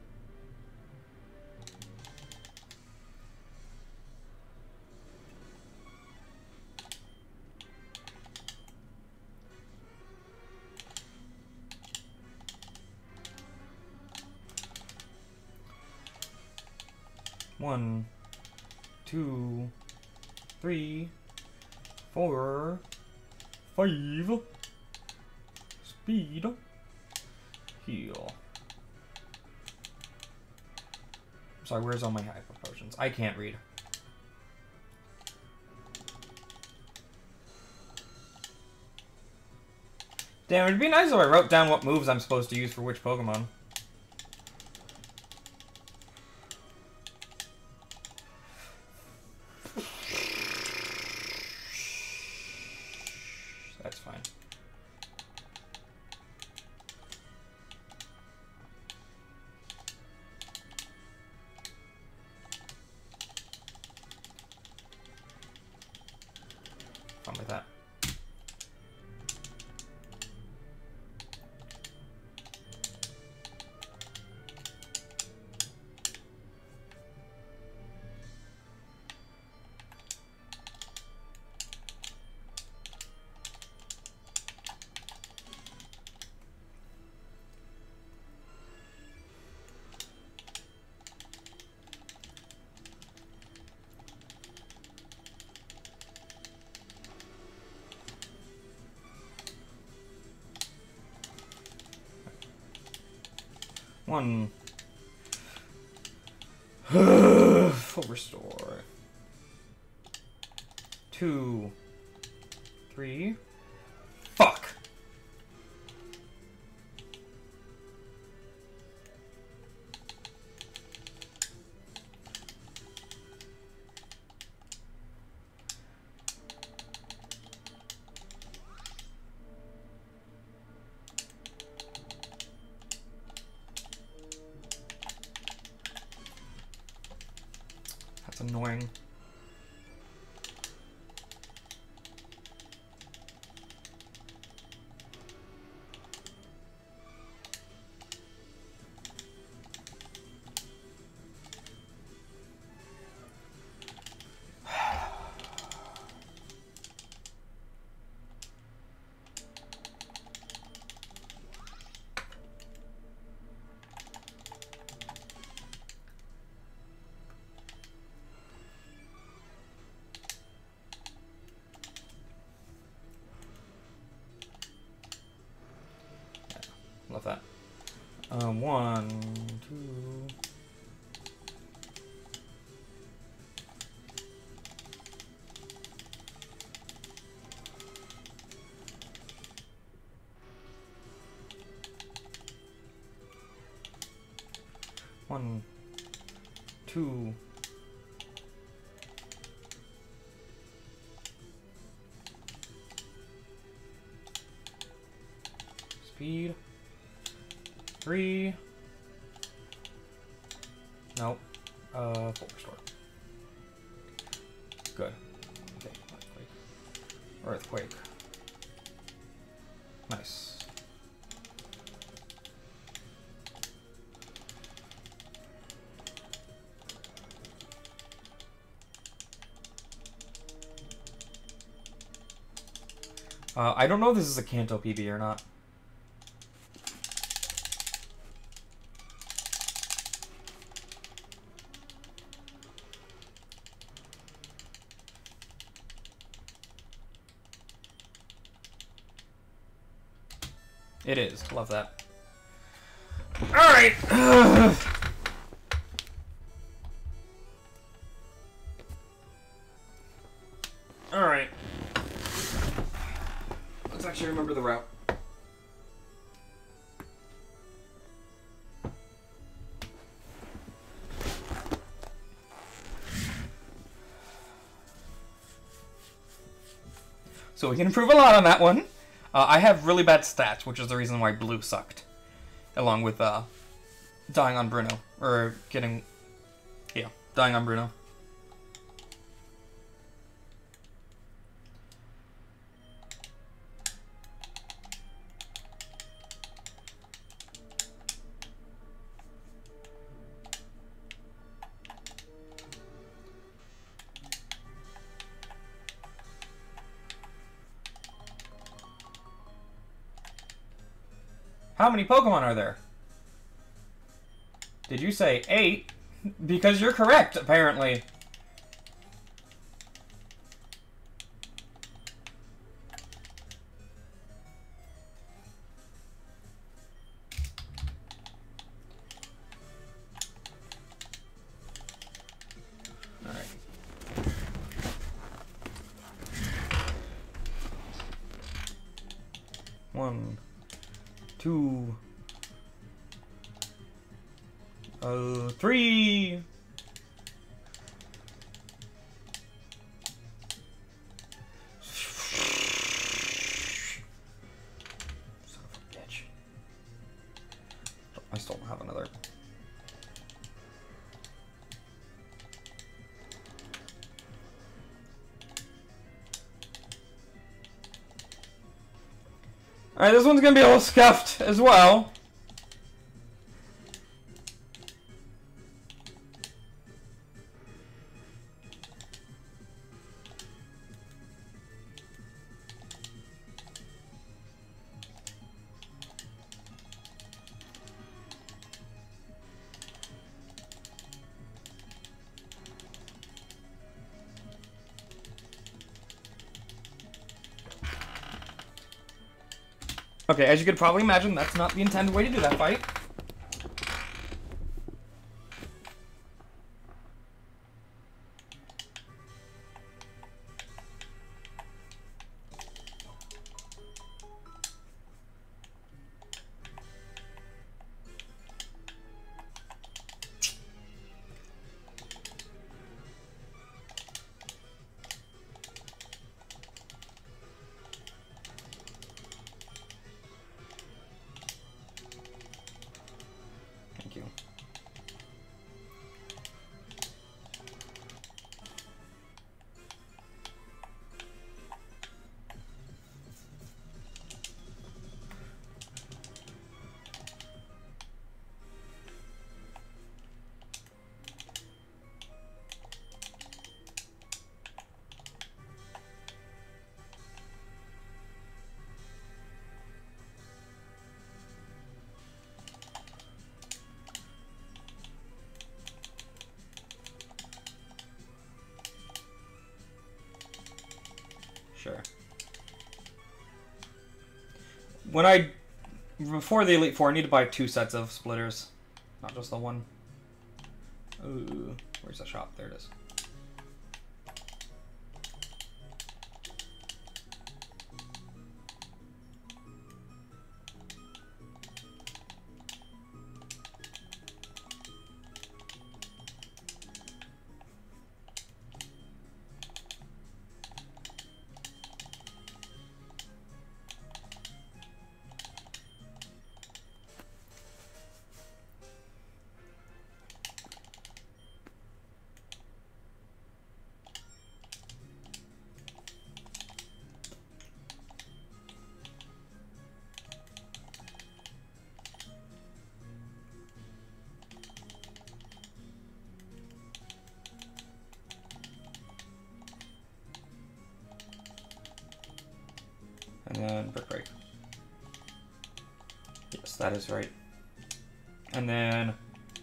One, 2, 3, 4, 5. Speed. Heal. Sorry, where's all my hyper potions? I can't read. Damn, it'd be nice if I wrote down what moves I'm supposed to use for which Pokemon. That's fine. Fun with that. One. Full restore. 2, 3. Fuck. That's annoying. 1, 2. One, two. Speed. 3. Nope. 4 restore. Good. Okay, earthquake. Nice. I don't know if this is a Kanto PB or not. It is. Love that. Alright! Alright. Let's actually remember the route. So we can improve a lot on that one. I have really bad stats, which is the reason why blue sucked. Along with dying on Bruno. Or getting... Yeah, dying on Bruno. How many Pokemon are there? Did you say 8? Because you're correct, apparently. Alright. One. 2, 3. Son of a bitch. I still don't have another. Alright, this one's gonna be a little scuffed as well. Okay, as you could probably imagine, that's not the intended way to do that fight. Sure. When I Before the Elite Four, I need to buy 2 sets of splitters, not just the one. Ooh, where's the shop? There it is. And then Brick Break. Yes, that is right. And then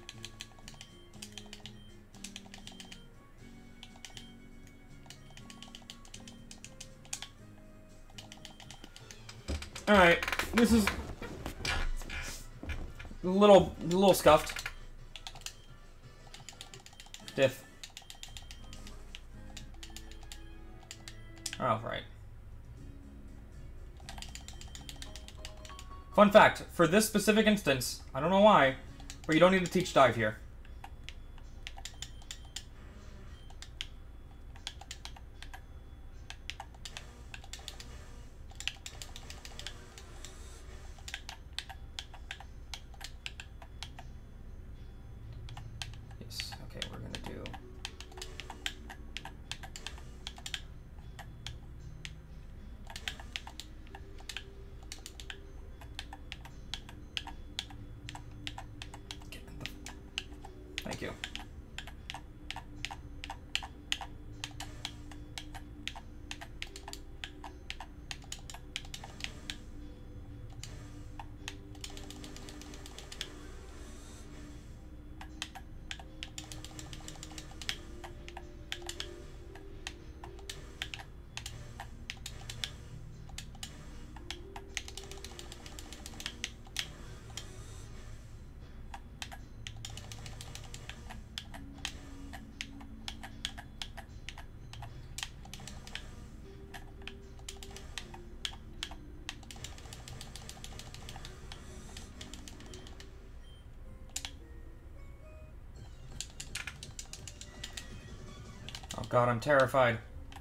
alright, this is a little scuffed. Diff. Oh, right. Fun fact, for this specific instance, I don't know why, but you don't need to teach dive here. Yes, okay, we're gonna do... Thank you. Oh god, I'm terrified.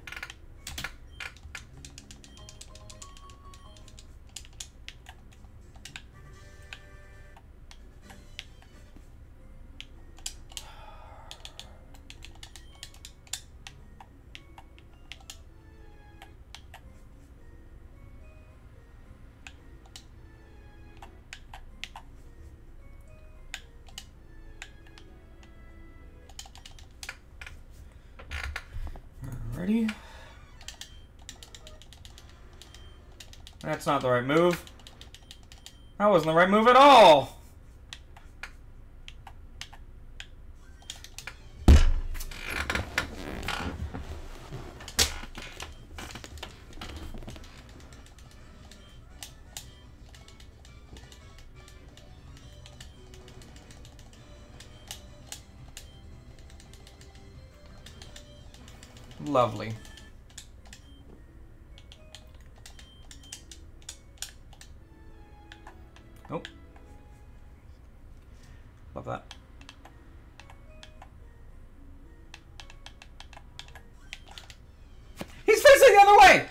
Ready? That's not the right move. That wasn't the right move at all! Lovely. Oh. Love that. He's facing the other way!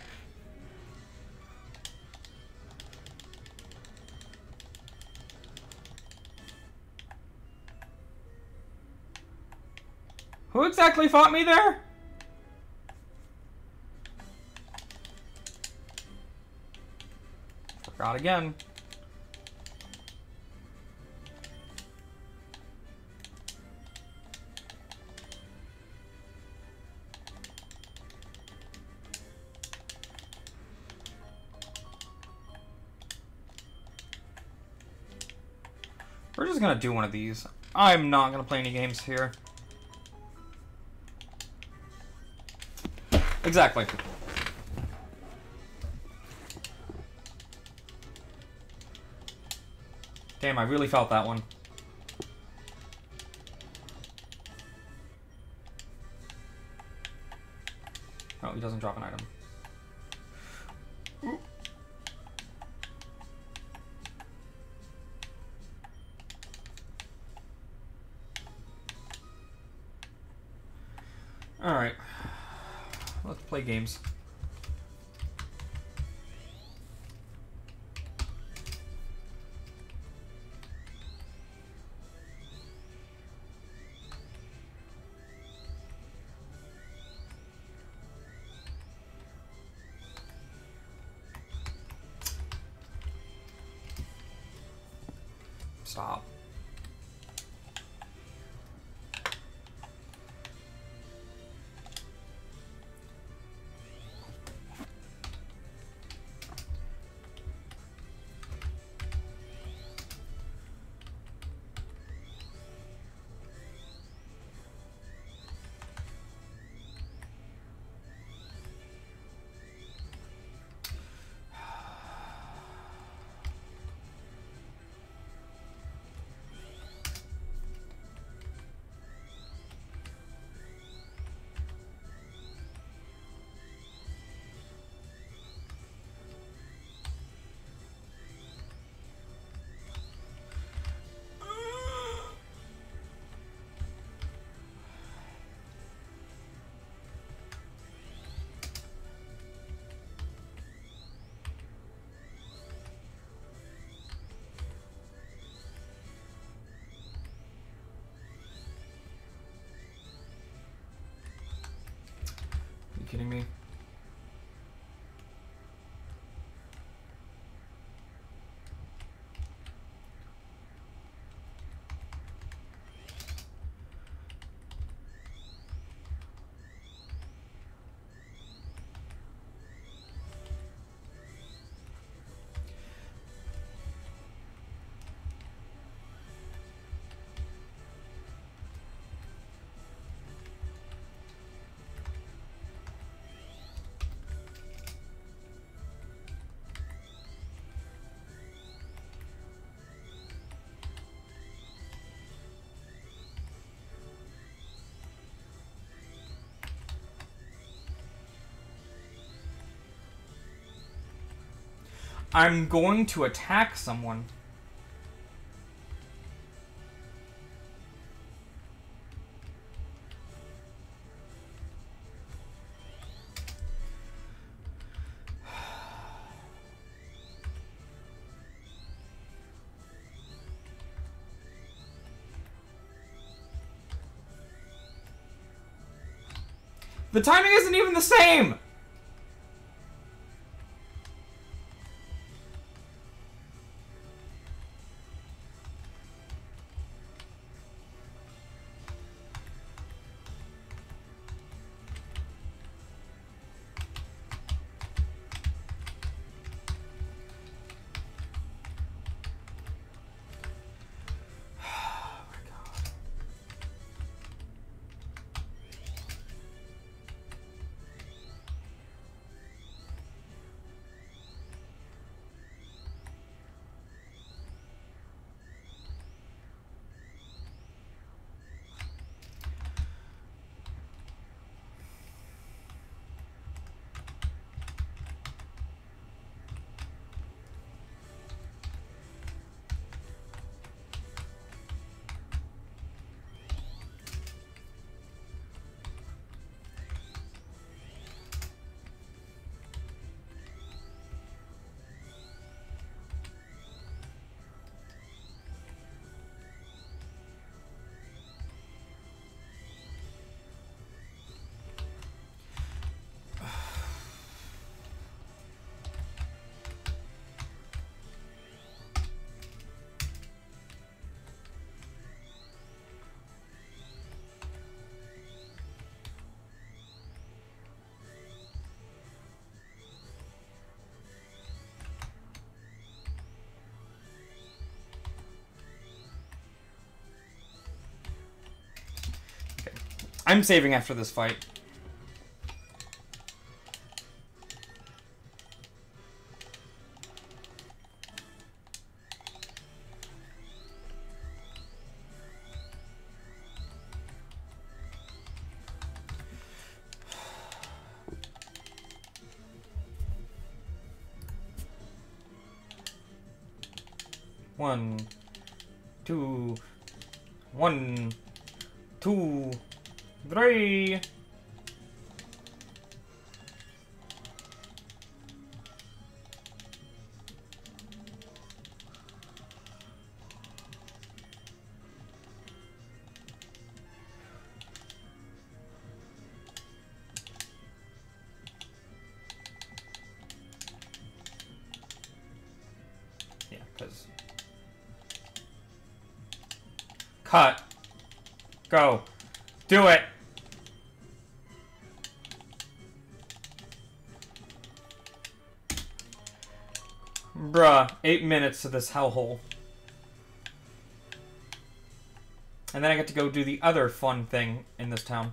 Who exactly fought me there? Forgot again. We're just gonna do one of these. I'm not gonna play any games here. Exactly. Damn, I really felt that one. Oh, he doesn't drop an item. Ooh. Alright. Let's play games. Stop. Are you kidding me? I'm going to attack someone. The timing isn't even the same! I'm saving after this fight. 1, 2, 1, 2, 3. Yeah, because... Cut. Go. Do it! Bruh, 8 minutes to this hellhole. And then I get to go do the other fun thing in this town.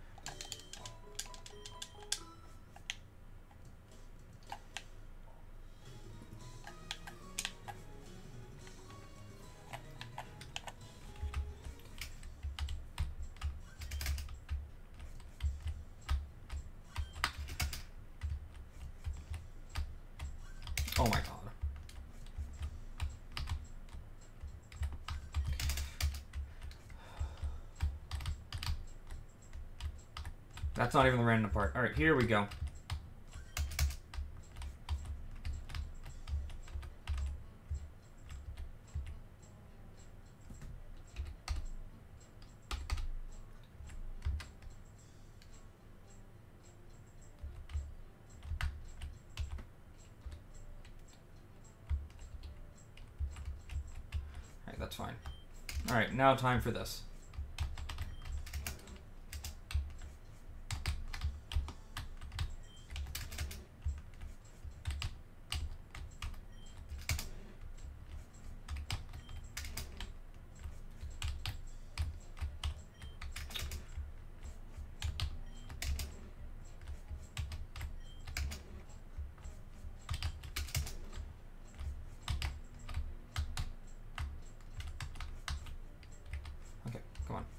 Oh my god. That's not even the random part. Alright, here we go. Alright, that's fine. Alright, now time for this. Okay, come on.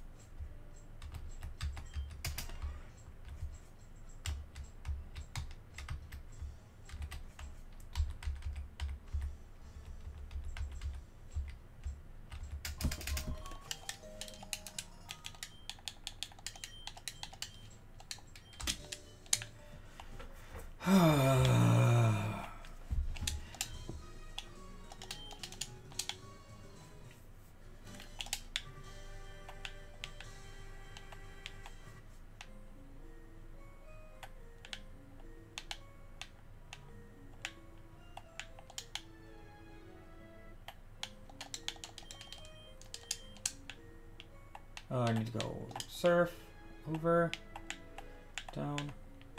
I need to go surf, over, down.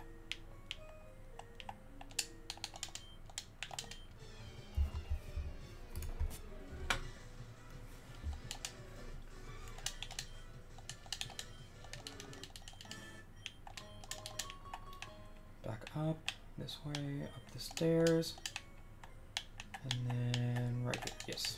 Back up, this way, up the stairs, and then right here, yes.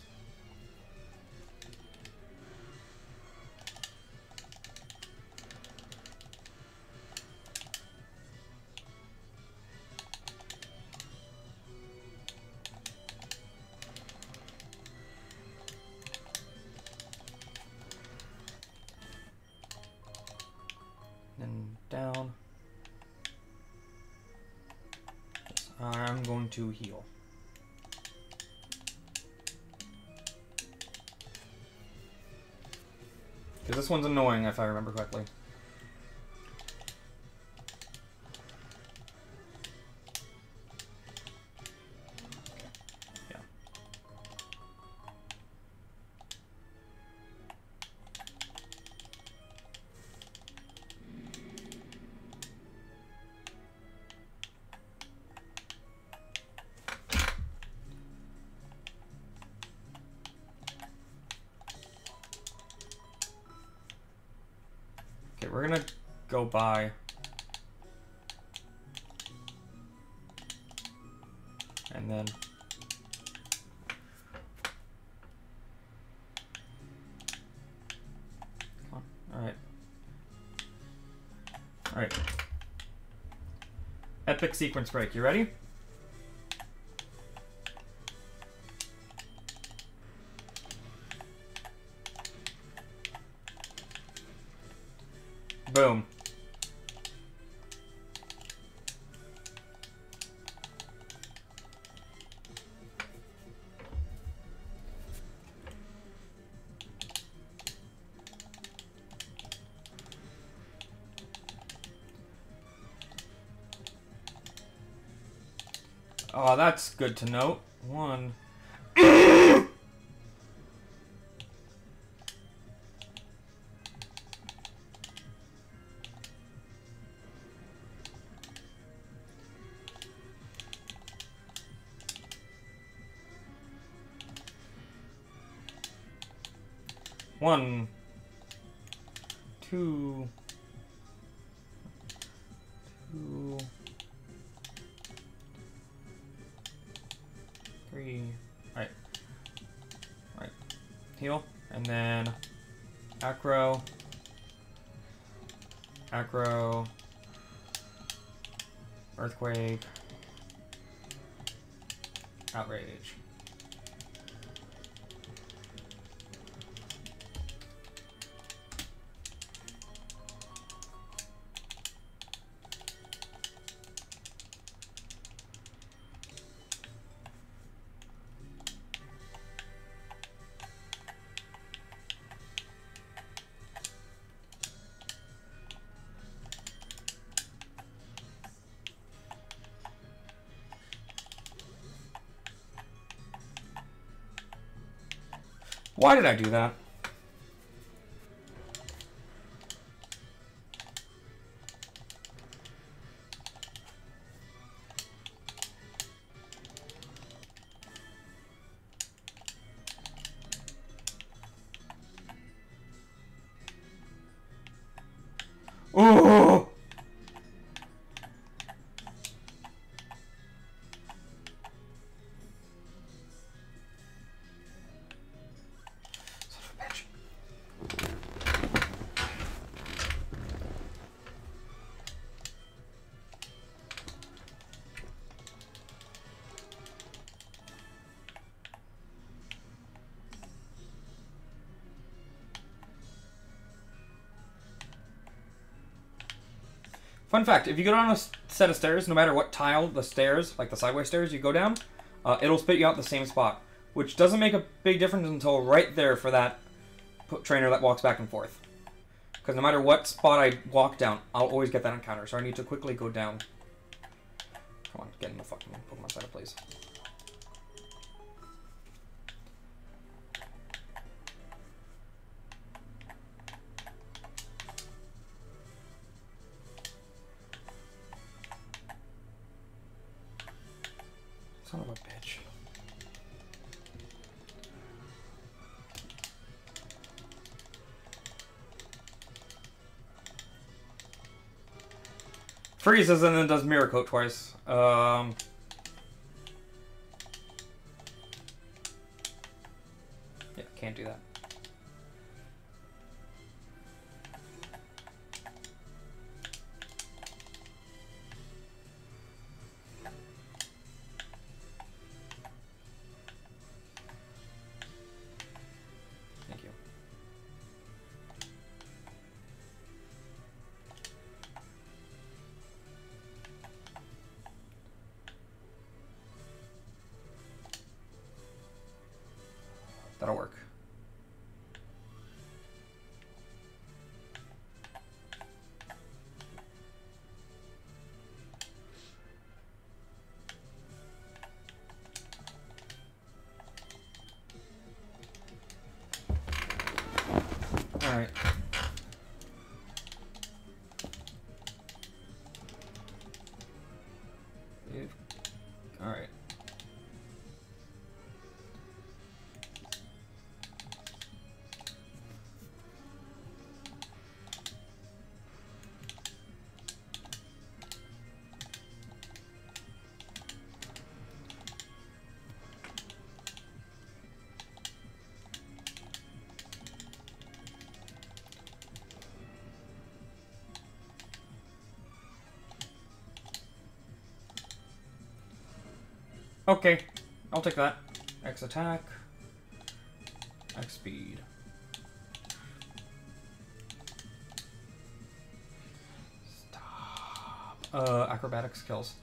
Then down. I'm going to heal. Because this one's annoying if I remember correctly. Yeah. Okay, we're gonna go by. And then come on. Alright. Alright. Epic sequence break. You ready? Boom. Oh, that's good to note. 1. One, 2, 2, 3. Right. Right. Heal. And then acro. Acro. Earthquake. Outrage. Why did I do that? Oh! Son of a bitch. Fun fact, if you go down a set of stairs, no matter what tile the stairs, like the sideways stairs you go down, it'll spit you out the same spot. Which doesn't make a big difference until right there for that trainer that walks back and forth. Because no matter what spot I walk down, I'll always get that encounter. So I need to quickly go down. Come on, get in the fucking Pokemon Center, please. Son of a bitch. Freezes and then does Mirror Coat twice. Yeah, can't do that. Thank you. That'll work. All right. All right. Okay, I'll take that. X attack. X speed. Acrobatics kills.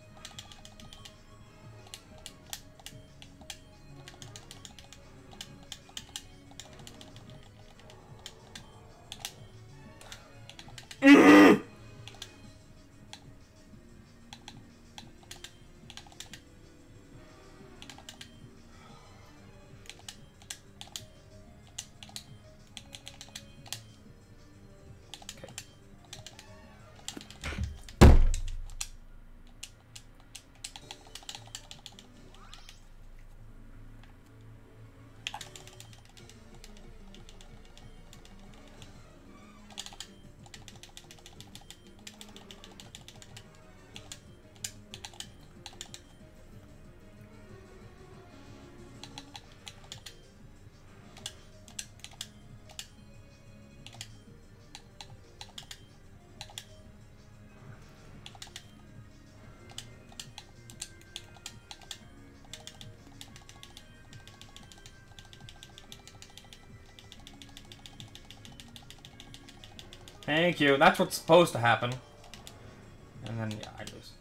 Thank you. That's what's supposed to happen. And then, yeah, I lose.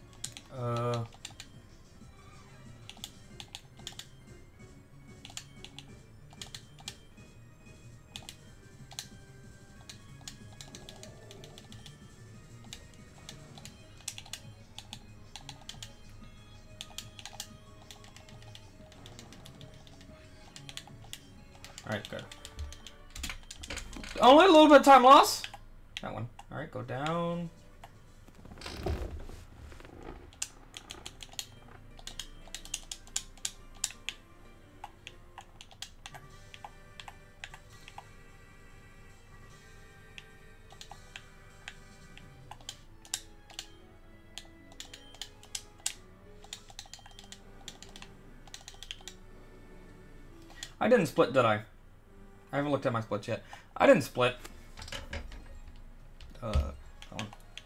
Alright, good. Only a little bit of time loss. That one. Alright, go down. I didn't split, did I? I haven't looked at my splits yet. I didn't split. That one.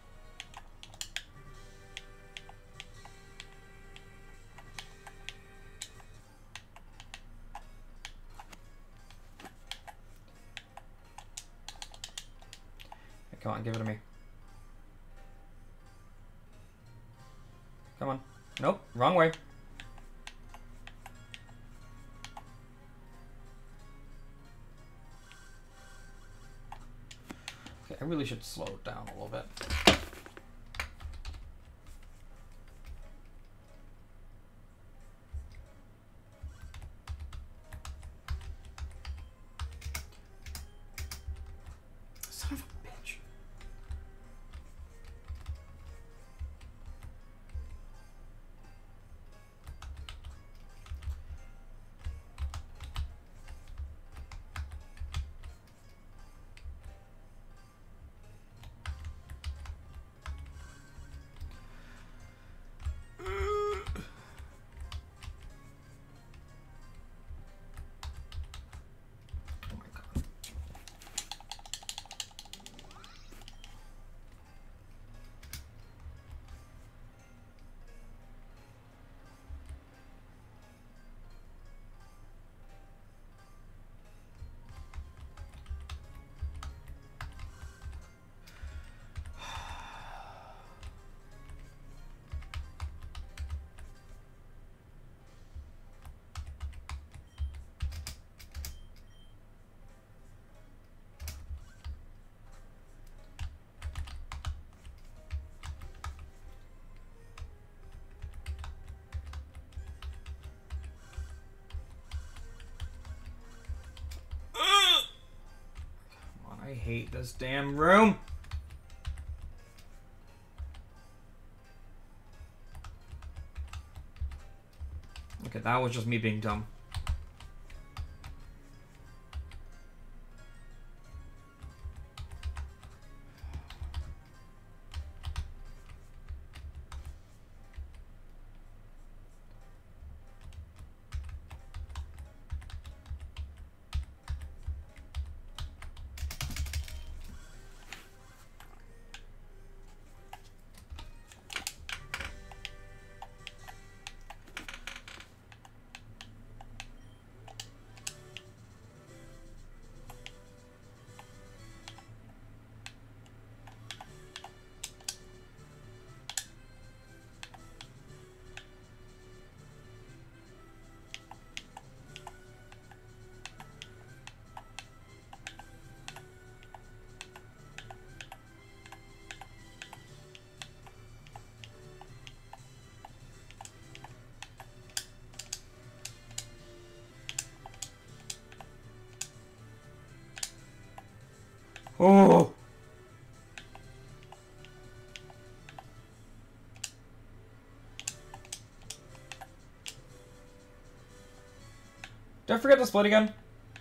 Hey, come on, give it to me. Come on. Nope, wrong way. Okay, I really should slow it down a little bit. Son of a bitch. I hate this damn room. Okay, that was just me being dumb. Oh! Did I forget to split again?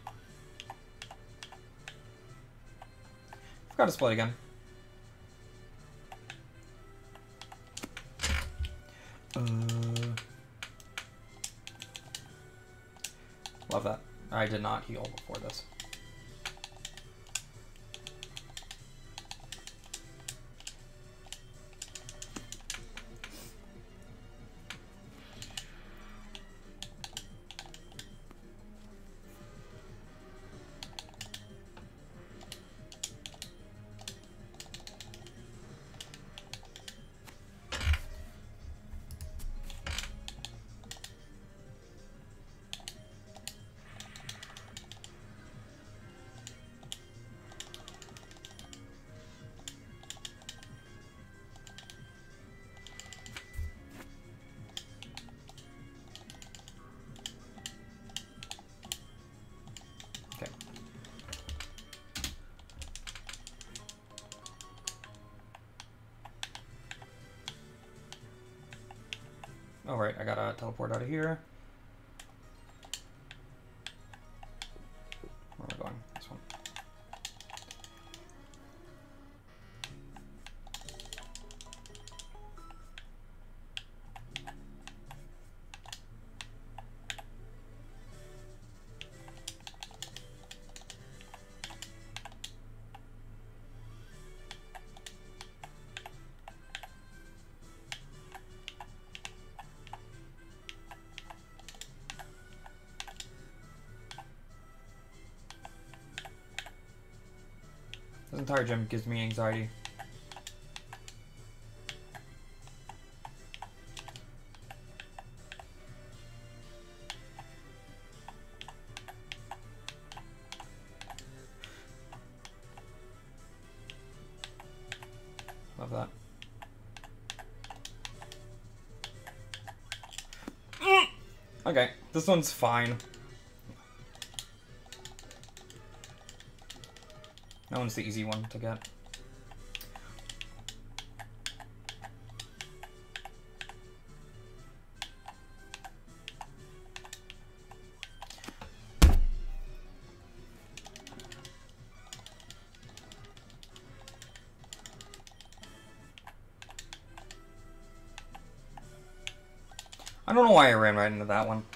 Forgot to split again. Love that. I did not heal before this. Alright, I gotta teleport out of here. Where am I going? This one. This entire gym gives me anxiety. Love that. Okay, this one's fine. That one's the easy one to get. I don't know why I ran right into that one.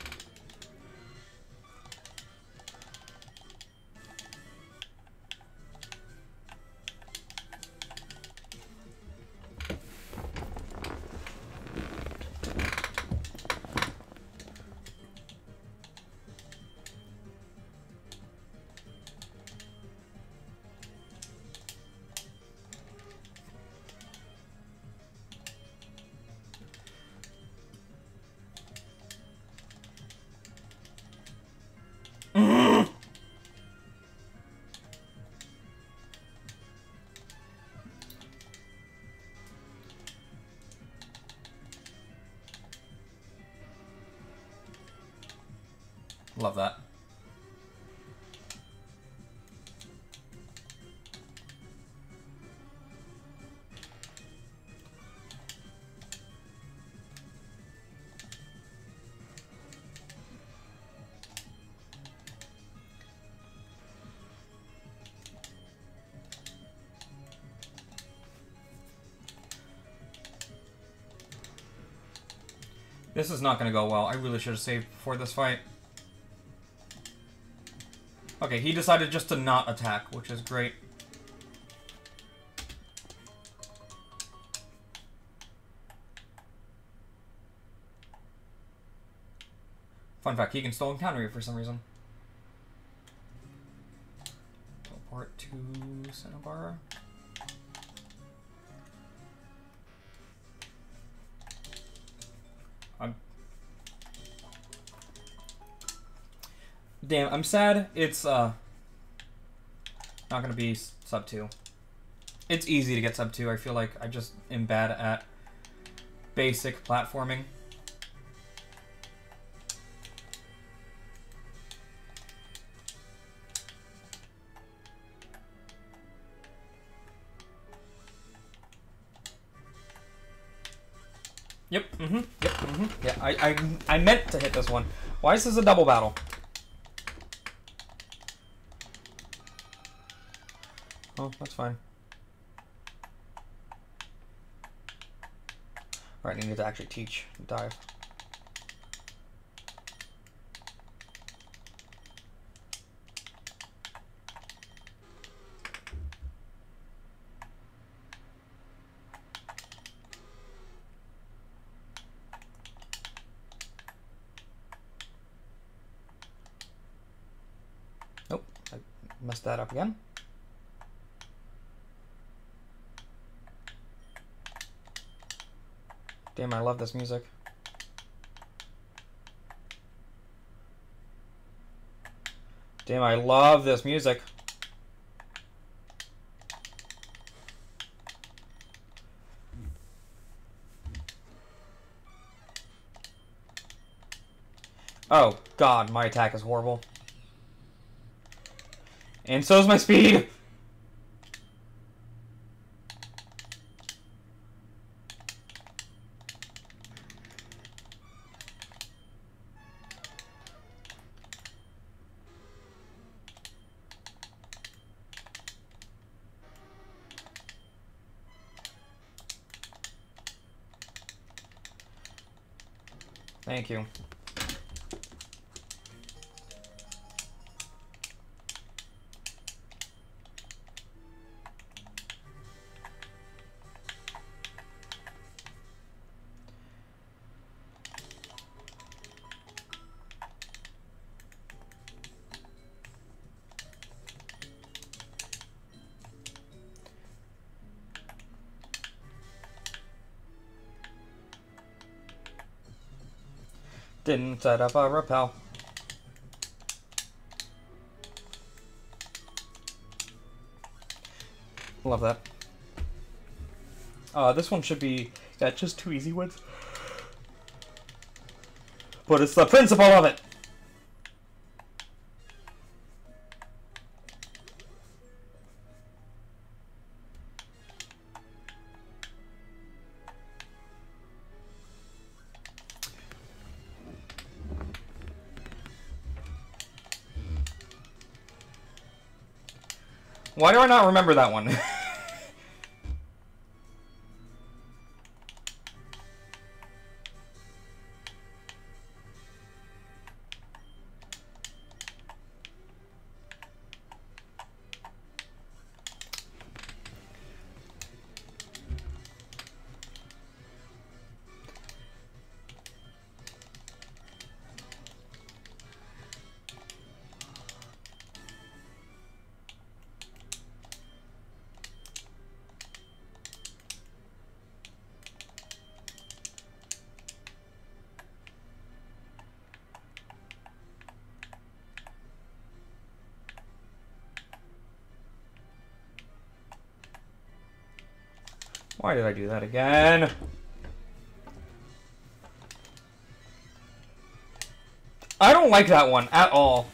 Love that. This is not going to go well. I really should have saved before this fight. Okay, he decided just to not attack, which is great. Fun fact, he can still encounter you for some reason. Teleport to Cinnabar. Damn, I'm sad it's not gonna be sub 2. It's easy to get sub 2. I feel like I just am bad at basic platforming. Yep. Yep. Yeah. I meant to hit this one. Why is this a double battle? Oh, that's fine. Alright, I needed to actually teach dive. Nope, I messed that up again. Damn, I love this music. Damn, I love this music. Oh, God, my attack is horrible. And so is my speed! Thank you. Didn't set up a repel. Love that. This one should be, yeah, just 2 easy ones. But it's the principle of it! Why do I not remember that one? Why did I do that again? I don't like that one at all.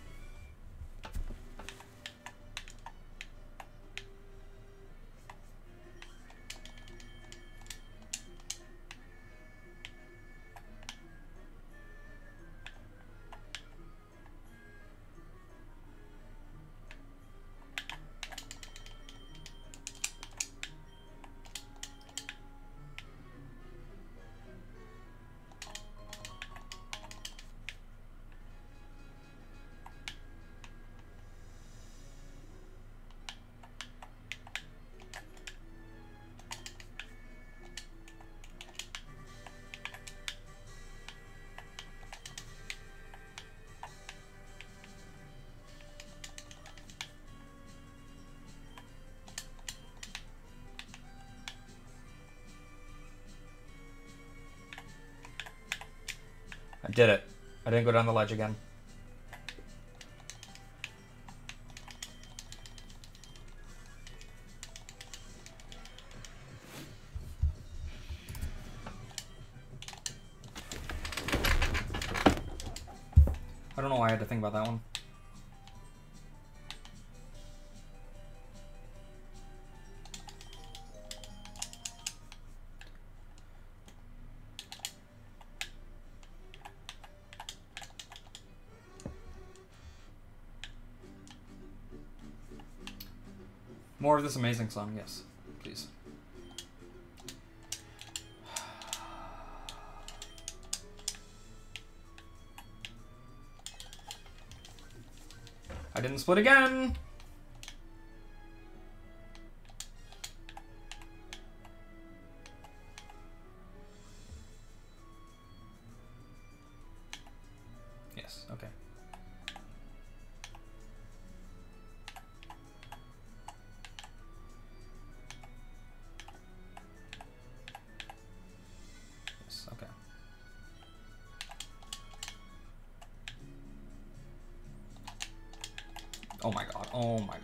I did it. I didn't go down the ledge again. I don't know why I had to think about that one. More of this amazing song, yes. Please. I didn't split again! Yes, okay. Yes, okay. Oh my god, oh my god.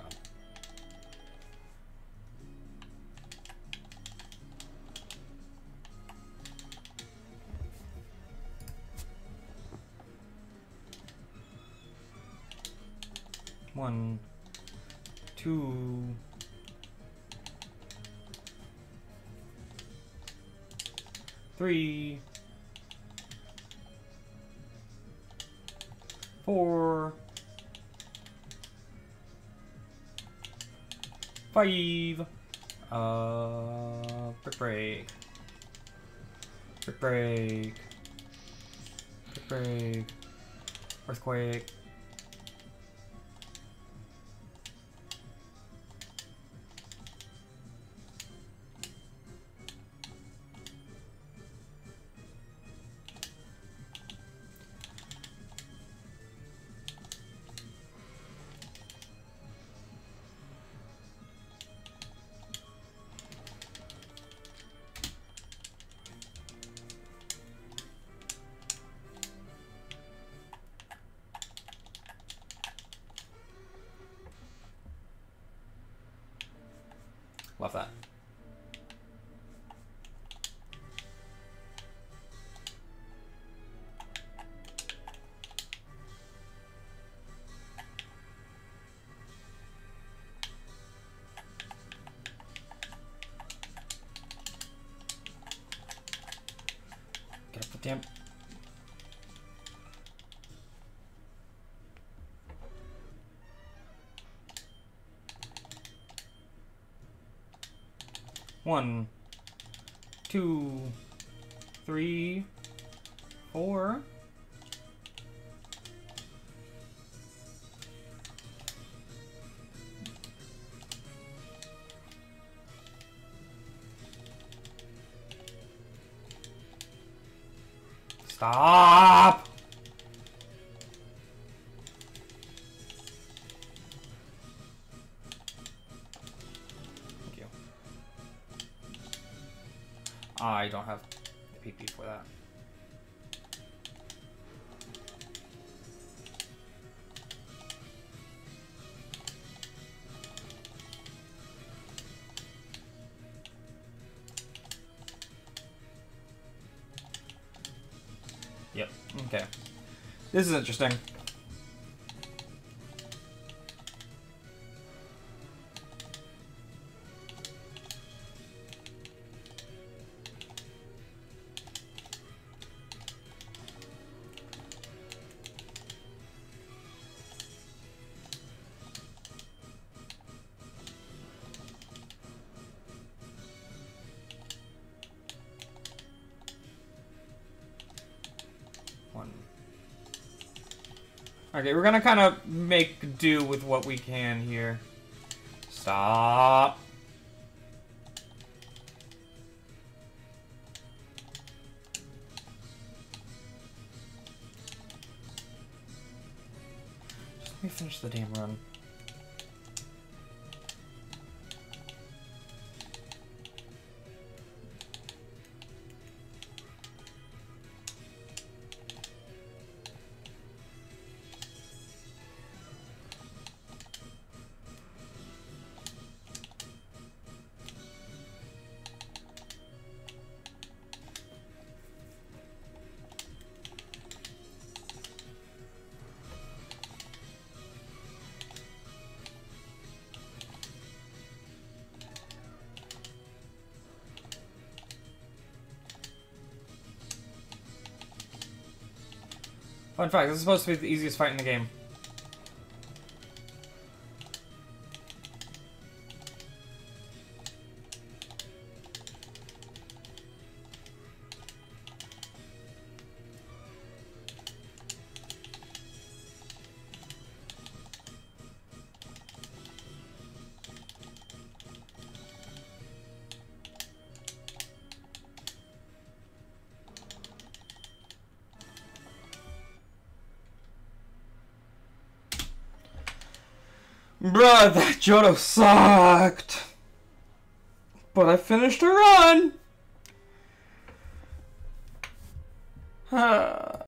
One, two, three, four, five. Brick break. Brick break. Brick break. Earthquake. Love that. Get up the damn. One, two, three, four. Stop! Thank you. I don't have the PP for that. Yep, okay. This is interesting. Okay, we're gonna kind of make do with what we can here. Stop. Just let me finish the damn run. Fun fact, this is supposed to be the easiest fight in the game. Bruh, that Johto sucked. But I finished a run.